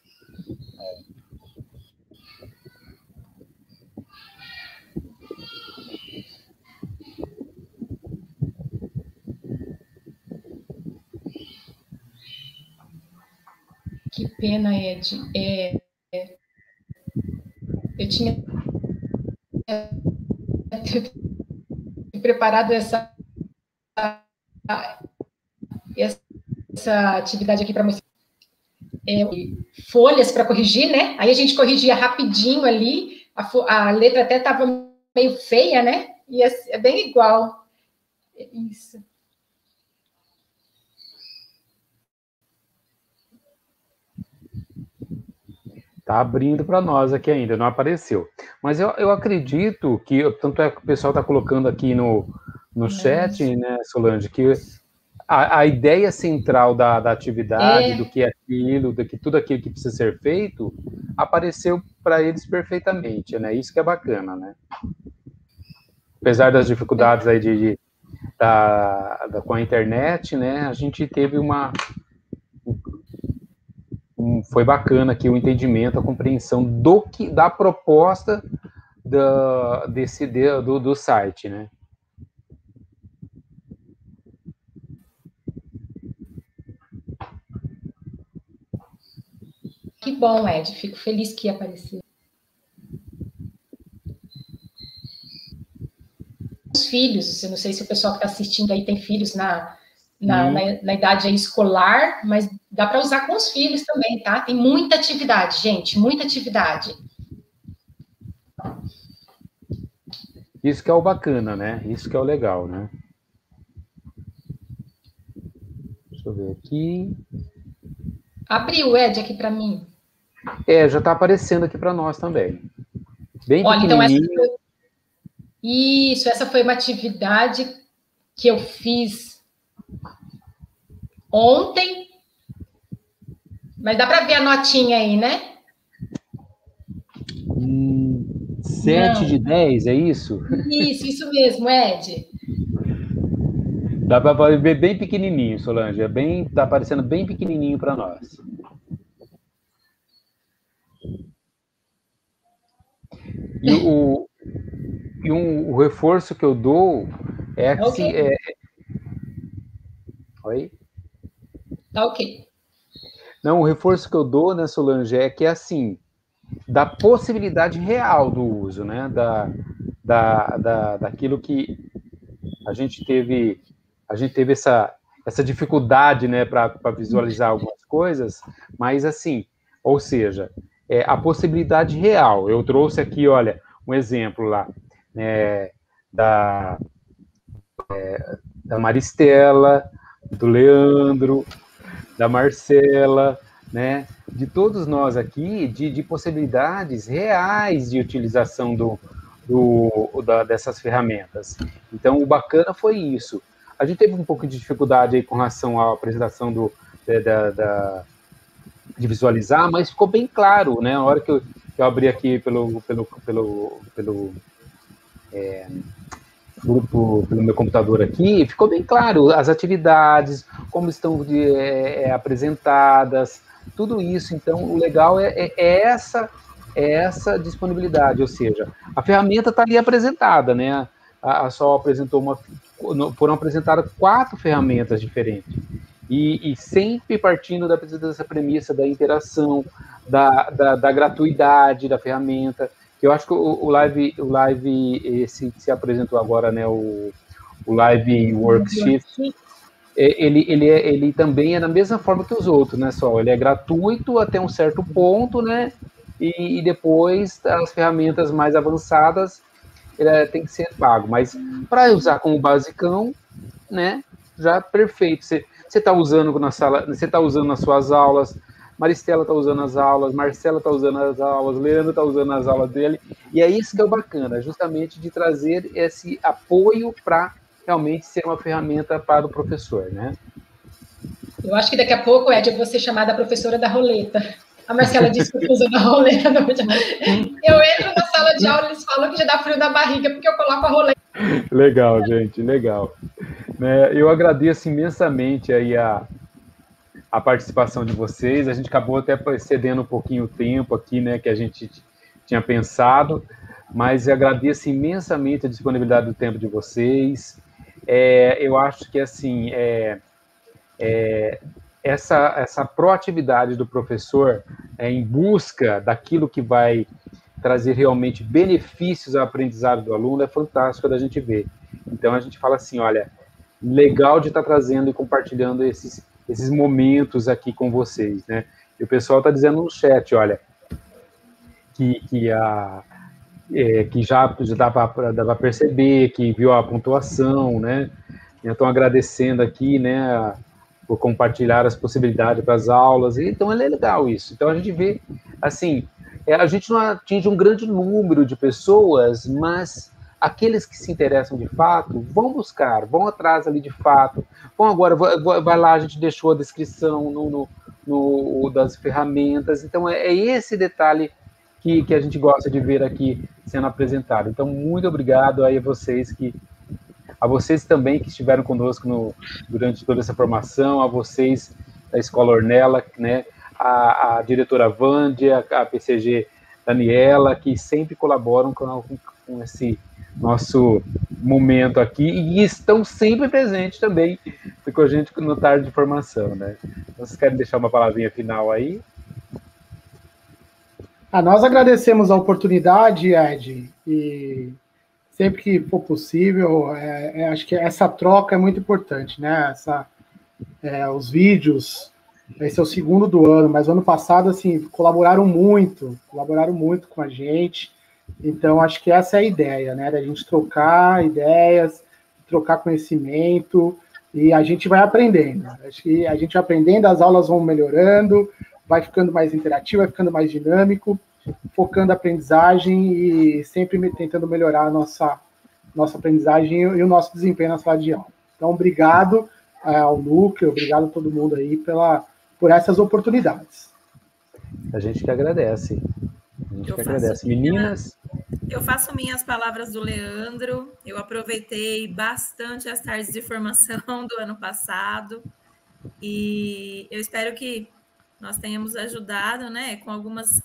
Que pena, Ed. Eu tinha preparado essa atividade aqui para mostrar. Folhas para corrigir, né? Aí a gente corrigia rapidinho ali, a letra até estava meio feia, né? E é bem igual. Isso. Está abrindo para nós aqui ainda, não apareceu. Mas eu acredito que, tanto é que o pessoal está colocando aqui no chat, né, Solange, que a ideia central da atividade, do que é tudo aquilo que precisa ser feito, apareceu para eles perfeitamente, né? Isso que é bacana, né? Apesar das dificuldades aí com a internet, né? A gente teve foi bacana aqui o entendimento, a compreensão da proposta do site, né? Que bom, Ed. Fico feliz que apareceu. Os filhos, eu não sei se o pessoal que está assistindo aí tem filhos na idade aí escolar, mas dá para usar com os filhos também, tá? Tem muita atividade, gente, muita atividade. Isso que é o bacana, né? Isso que é o legal, né? Deixa eu ver aqui. Abriu, Ed, aqui para mim. Já está aparecendo aqui para nós também. Bem Olha, então pequenininho. essa foi uma atividade que eu fiz ontem, mas dá para ver a notinha aí, né? 7 de 10, é isso? Isso mesmo, Ed. Dá para ver bem pequenininho, Solange. Tá aparecendo bem pequenininho para nós. E o reforço que eu dou é que okay. Oi? Tá ok. Não, o reforço que eu dou, né, Solange, é que é assim, da possibilidade real do uso, né? Daquilo que a gente teve essa dificuldade, né, para visualizar algumas coisas, mas assim, ou seja, a possibilidade real. Eu trouxe aqui, olha, um exemplo lá, né, da Maristela, do Leandro, da Marcela, né, de todos nós aqui, de possibilidades reais de utilização dessas ferramentas. Então, o bacana foi isso. A gente teve um pouco de dificuldade aí com relação à apresentação de visualizar, mas ficou bem claro, né? A hora que eu abri aqui pelo meu computador aqui, ficou bem claro as atividades, como estão apresentadas, tudo isso. Então, o legal é essa disponibilidade, ou seja, a ferramenta está ali apresentada, né? A Sol apresentou foram apresentadas 4 ferramentas diferentes, e sempre partindo dessa premissa da interação, da gratuidade da ferramenta. Eu acho que o live esse que se apresentou agora, né, o live worksheet, ele também é da mesma forma que os outros, né, Sol? Ele é gratuito até um certo ponto, né? E depois as ferramentas mais avançadas tem que ser pago. Mas para usar como basicão, né? Já perfeito. Você está usando na sala, você está usando nas suas aulas. Maristela está usando as aulas, Marcela está usando as aulas, Leandro está usando as aulas dele, e é isso que é o bacana, justamente de trazer esse apoio para realmente ser uma ferramenta para o professor, né? Eu acho que daqui a pouco, Ed, eu vou ser chamada professora da roleta. A Marcela disse que eu estou usando a roleta. Eu entro na sala de aula e eles falam que já dá frio na barriga, porque eu coloco a roleta. Legal, gente, legal. Eu agradeço imensamente aí a participação de vocês. A gente acabou até excedendo um pouquinho o tempo aqui, né, que a gente tinha pensado, mas eu agradeço imensamente a disponibilidade do tempo de vocês. Eu acho que, assim, essa proatividade do professor em busca daquilo que vai trazer realmente benefícios ao aprendizado do aluno é fantástico da gente ver. Então, a gente fala assim, olha, legal de estar trazendo e compartilhando esses momentos aqui com vocês, né? E o pessoal está dizendo no chat, olha, que já dá para perceber, que viu a pontuação, né? Estão agradecendo aqui, né, por compartilhar as possibilidades para as aulas. Então, é legal isso. Então, a gente vê, assim, a gente não atinge um grande número de pessoas, mas aqueles que se interessam de fato vão buscar, vão atrás ali de fato. Bom, agora vai lá, a gente deixou a descrição das ferramentas. Então, é esse detalhe que a gente gosta de ver aqui sendo apresentado. Então, muito obrigado aí a vocês também que estiveram conosco durante toda essa formação, a vocês da Escola Ornella, né, a diretora Vândia, a PCG Daniela, que sempre colaboram com esse nosso momento aqui e estão sempre presentes também com a gente no Tarde de Formação, né? Vocês querem deixar uma palavrinha final aí? Nós agradecemos a oportunidade, Ed, e sempre que for possível, acho que essa troca é muito importante, né? Os vídeos, esse é o segundo do ano, mas ano passado, assim, colaboraram muito com a gente. Então, acho que essa é a ideia, né? Da gente trocar ideias, trocar conhecimento, e a gente vai aprendendo. Acho que a gente vai aprendendo, as aulas vão melhorando, vai ficando mais interativo, vai ficando mais dinâmico, focando a aprendizagem e sempre tentando melhorar a nossa aprendizagem e o nosso desempenho na sala de aula. Então, obrigado ao Núcleo, obrigado a todo mundo aí por essas oportunidades. A gente que agradece. Meninas? Eu faço minhas palavras do Leandro. Eu aproveitei bastante as tardes de formação do ano passado e eu espero que nós tenhamos ajudado, né, com algumas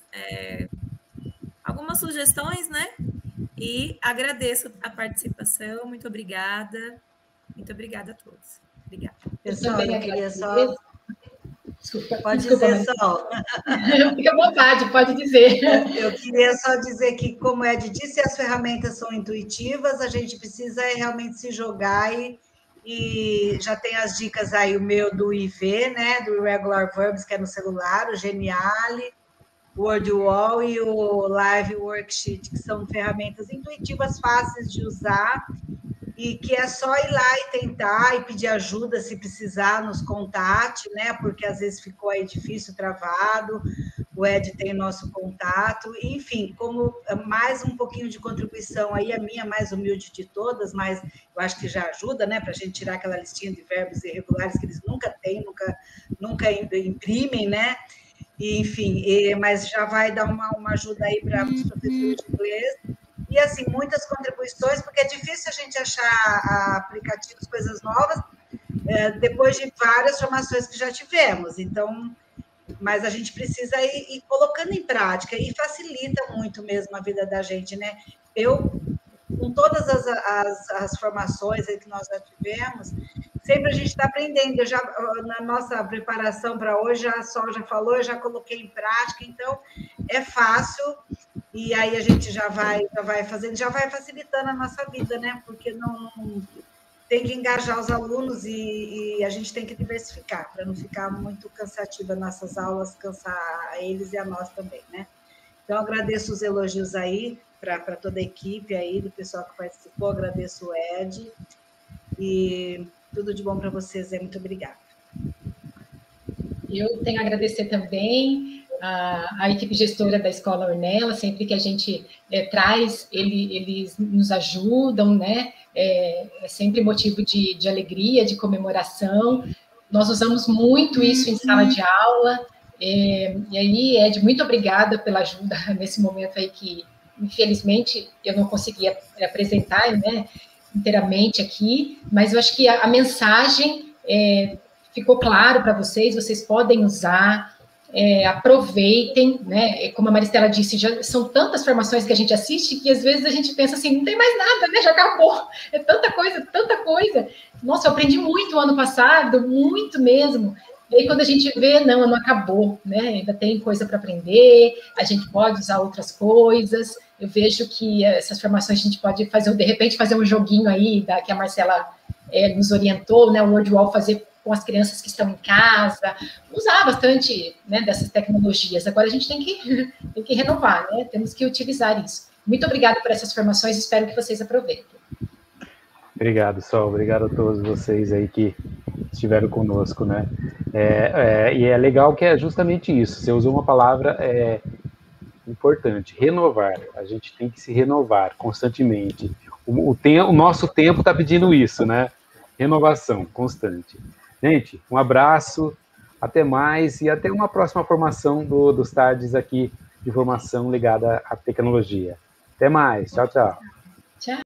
sugestões, né? E agradeço a participação. Muito obrigada. Muito obrigada a todos. Obrigada. Pessoal, eu queria só... Pode dizer, Sol. Fique à vontade, pode dizer. Eu queria só dizer que, como o Ed disse, as ferramentas são intuitivas, a gente precisa realmente se jogar e já tem as dicas aí, o meu do IV, né, do Irregular Verbs, que é no celular, o Geniali, o WordWall e o Live Worksheet, que são ferramentas intuitivas, fáceis de usar, e que é só ir lá e tentar e pedir ajuda se precisar, nos contate, né? Porque às vezes ficou aí difícil, travado, o Ed tem nosso contato, enfim, como mais um pouquinho de contribuição aí, a minha mais humilde de todas, mas eu acho que já ajuda, né? Para a gente tirar aquela listinha de verbos irregulares que eles nunca têm, nunca imprimem, né? E, enfim, mas já vai dar uma ajuda aí para os professores de inglês. E, assim, muitas contribuições, porque é difícil a gente achar aplicativos, coisas novas, depois de várias formações que já tivemos. Então, mas a gente precisa ir colocando em prática e facilita muito mesmo a vida da gente, né? Com todas as formações que nós já tivemos, sempre a gente está aprendendo. Na nossa preparação para hoje, a Sol já falou, eu já coloquei em prática, então é fácil. E aí a gente já vai fazendo, já vai facilitando a nossa vida, né? Porque não tem que engajar os alunos e a gente tem que diversificar, para não ficar muito cansativa nossas aulas, cansar eles e a nós também, né? Então, agradeço os elogios aí para toda a equipe aí, do pessoal que participou, agradeço o Ed, e tudo de bom para vocês, muito obrigada. Eu tenho a agradecer também a equipe gestora da Escola Ornella, sempre que a gente traz, eles nos ajudam, né? É sempre motivo de alegria, de comemoração. Nós usamos muito isso em sala de aula. E aí, Ed, muito obrigada pela ajuda nesse momento aí que, infelizmente, eu não conseguia apresentar, né, inteiramente aqui, mas eu acho que a mensagem ficou claro para vocês, vocês podem usar, aproveitem, né? Como a Maristela disse, já são tantas formações que a gente assiste que às vezes a gente pensa assim, não tem mais nada, né? Já acabou, é tanta coisa, tanta coisa. Nossa, eu aprendi muito ano passado, muito mesmo. E aí, quando a gente vê, não acabou, né? Ainda tem coisa para aprender, a gente pode usar outras coisas. Eu vejo que essas formações a gente pode fazer, de repente, fazer um joguinho aí, que a Marcela nos orientou, né? O WordWall fazer com as crianças que estão em casa, usar bastante, né, dessas tecnologias. Agora a gente tem que renovar, né? Temos que utilizar isso. Muito obrigada por essas formações, espero que vocês aproveitem. Obrigado, Sol. Obrigado a todos vocês aí que estiveram conosco, né? E é legal que é justamente isso. Você usou uma palavra importante, renovar. A gente tem que se renovar constantemente. O nosso tempo está pedindo isso, né? Renovação constante. Gente, um abraço, Até mais e até uma próxima formação dos TADs aqui de formação ligada à tecnologia. Até mais. Tchau, tchau.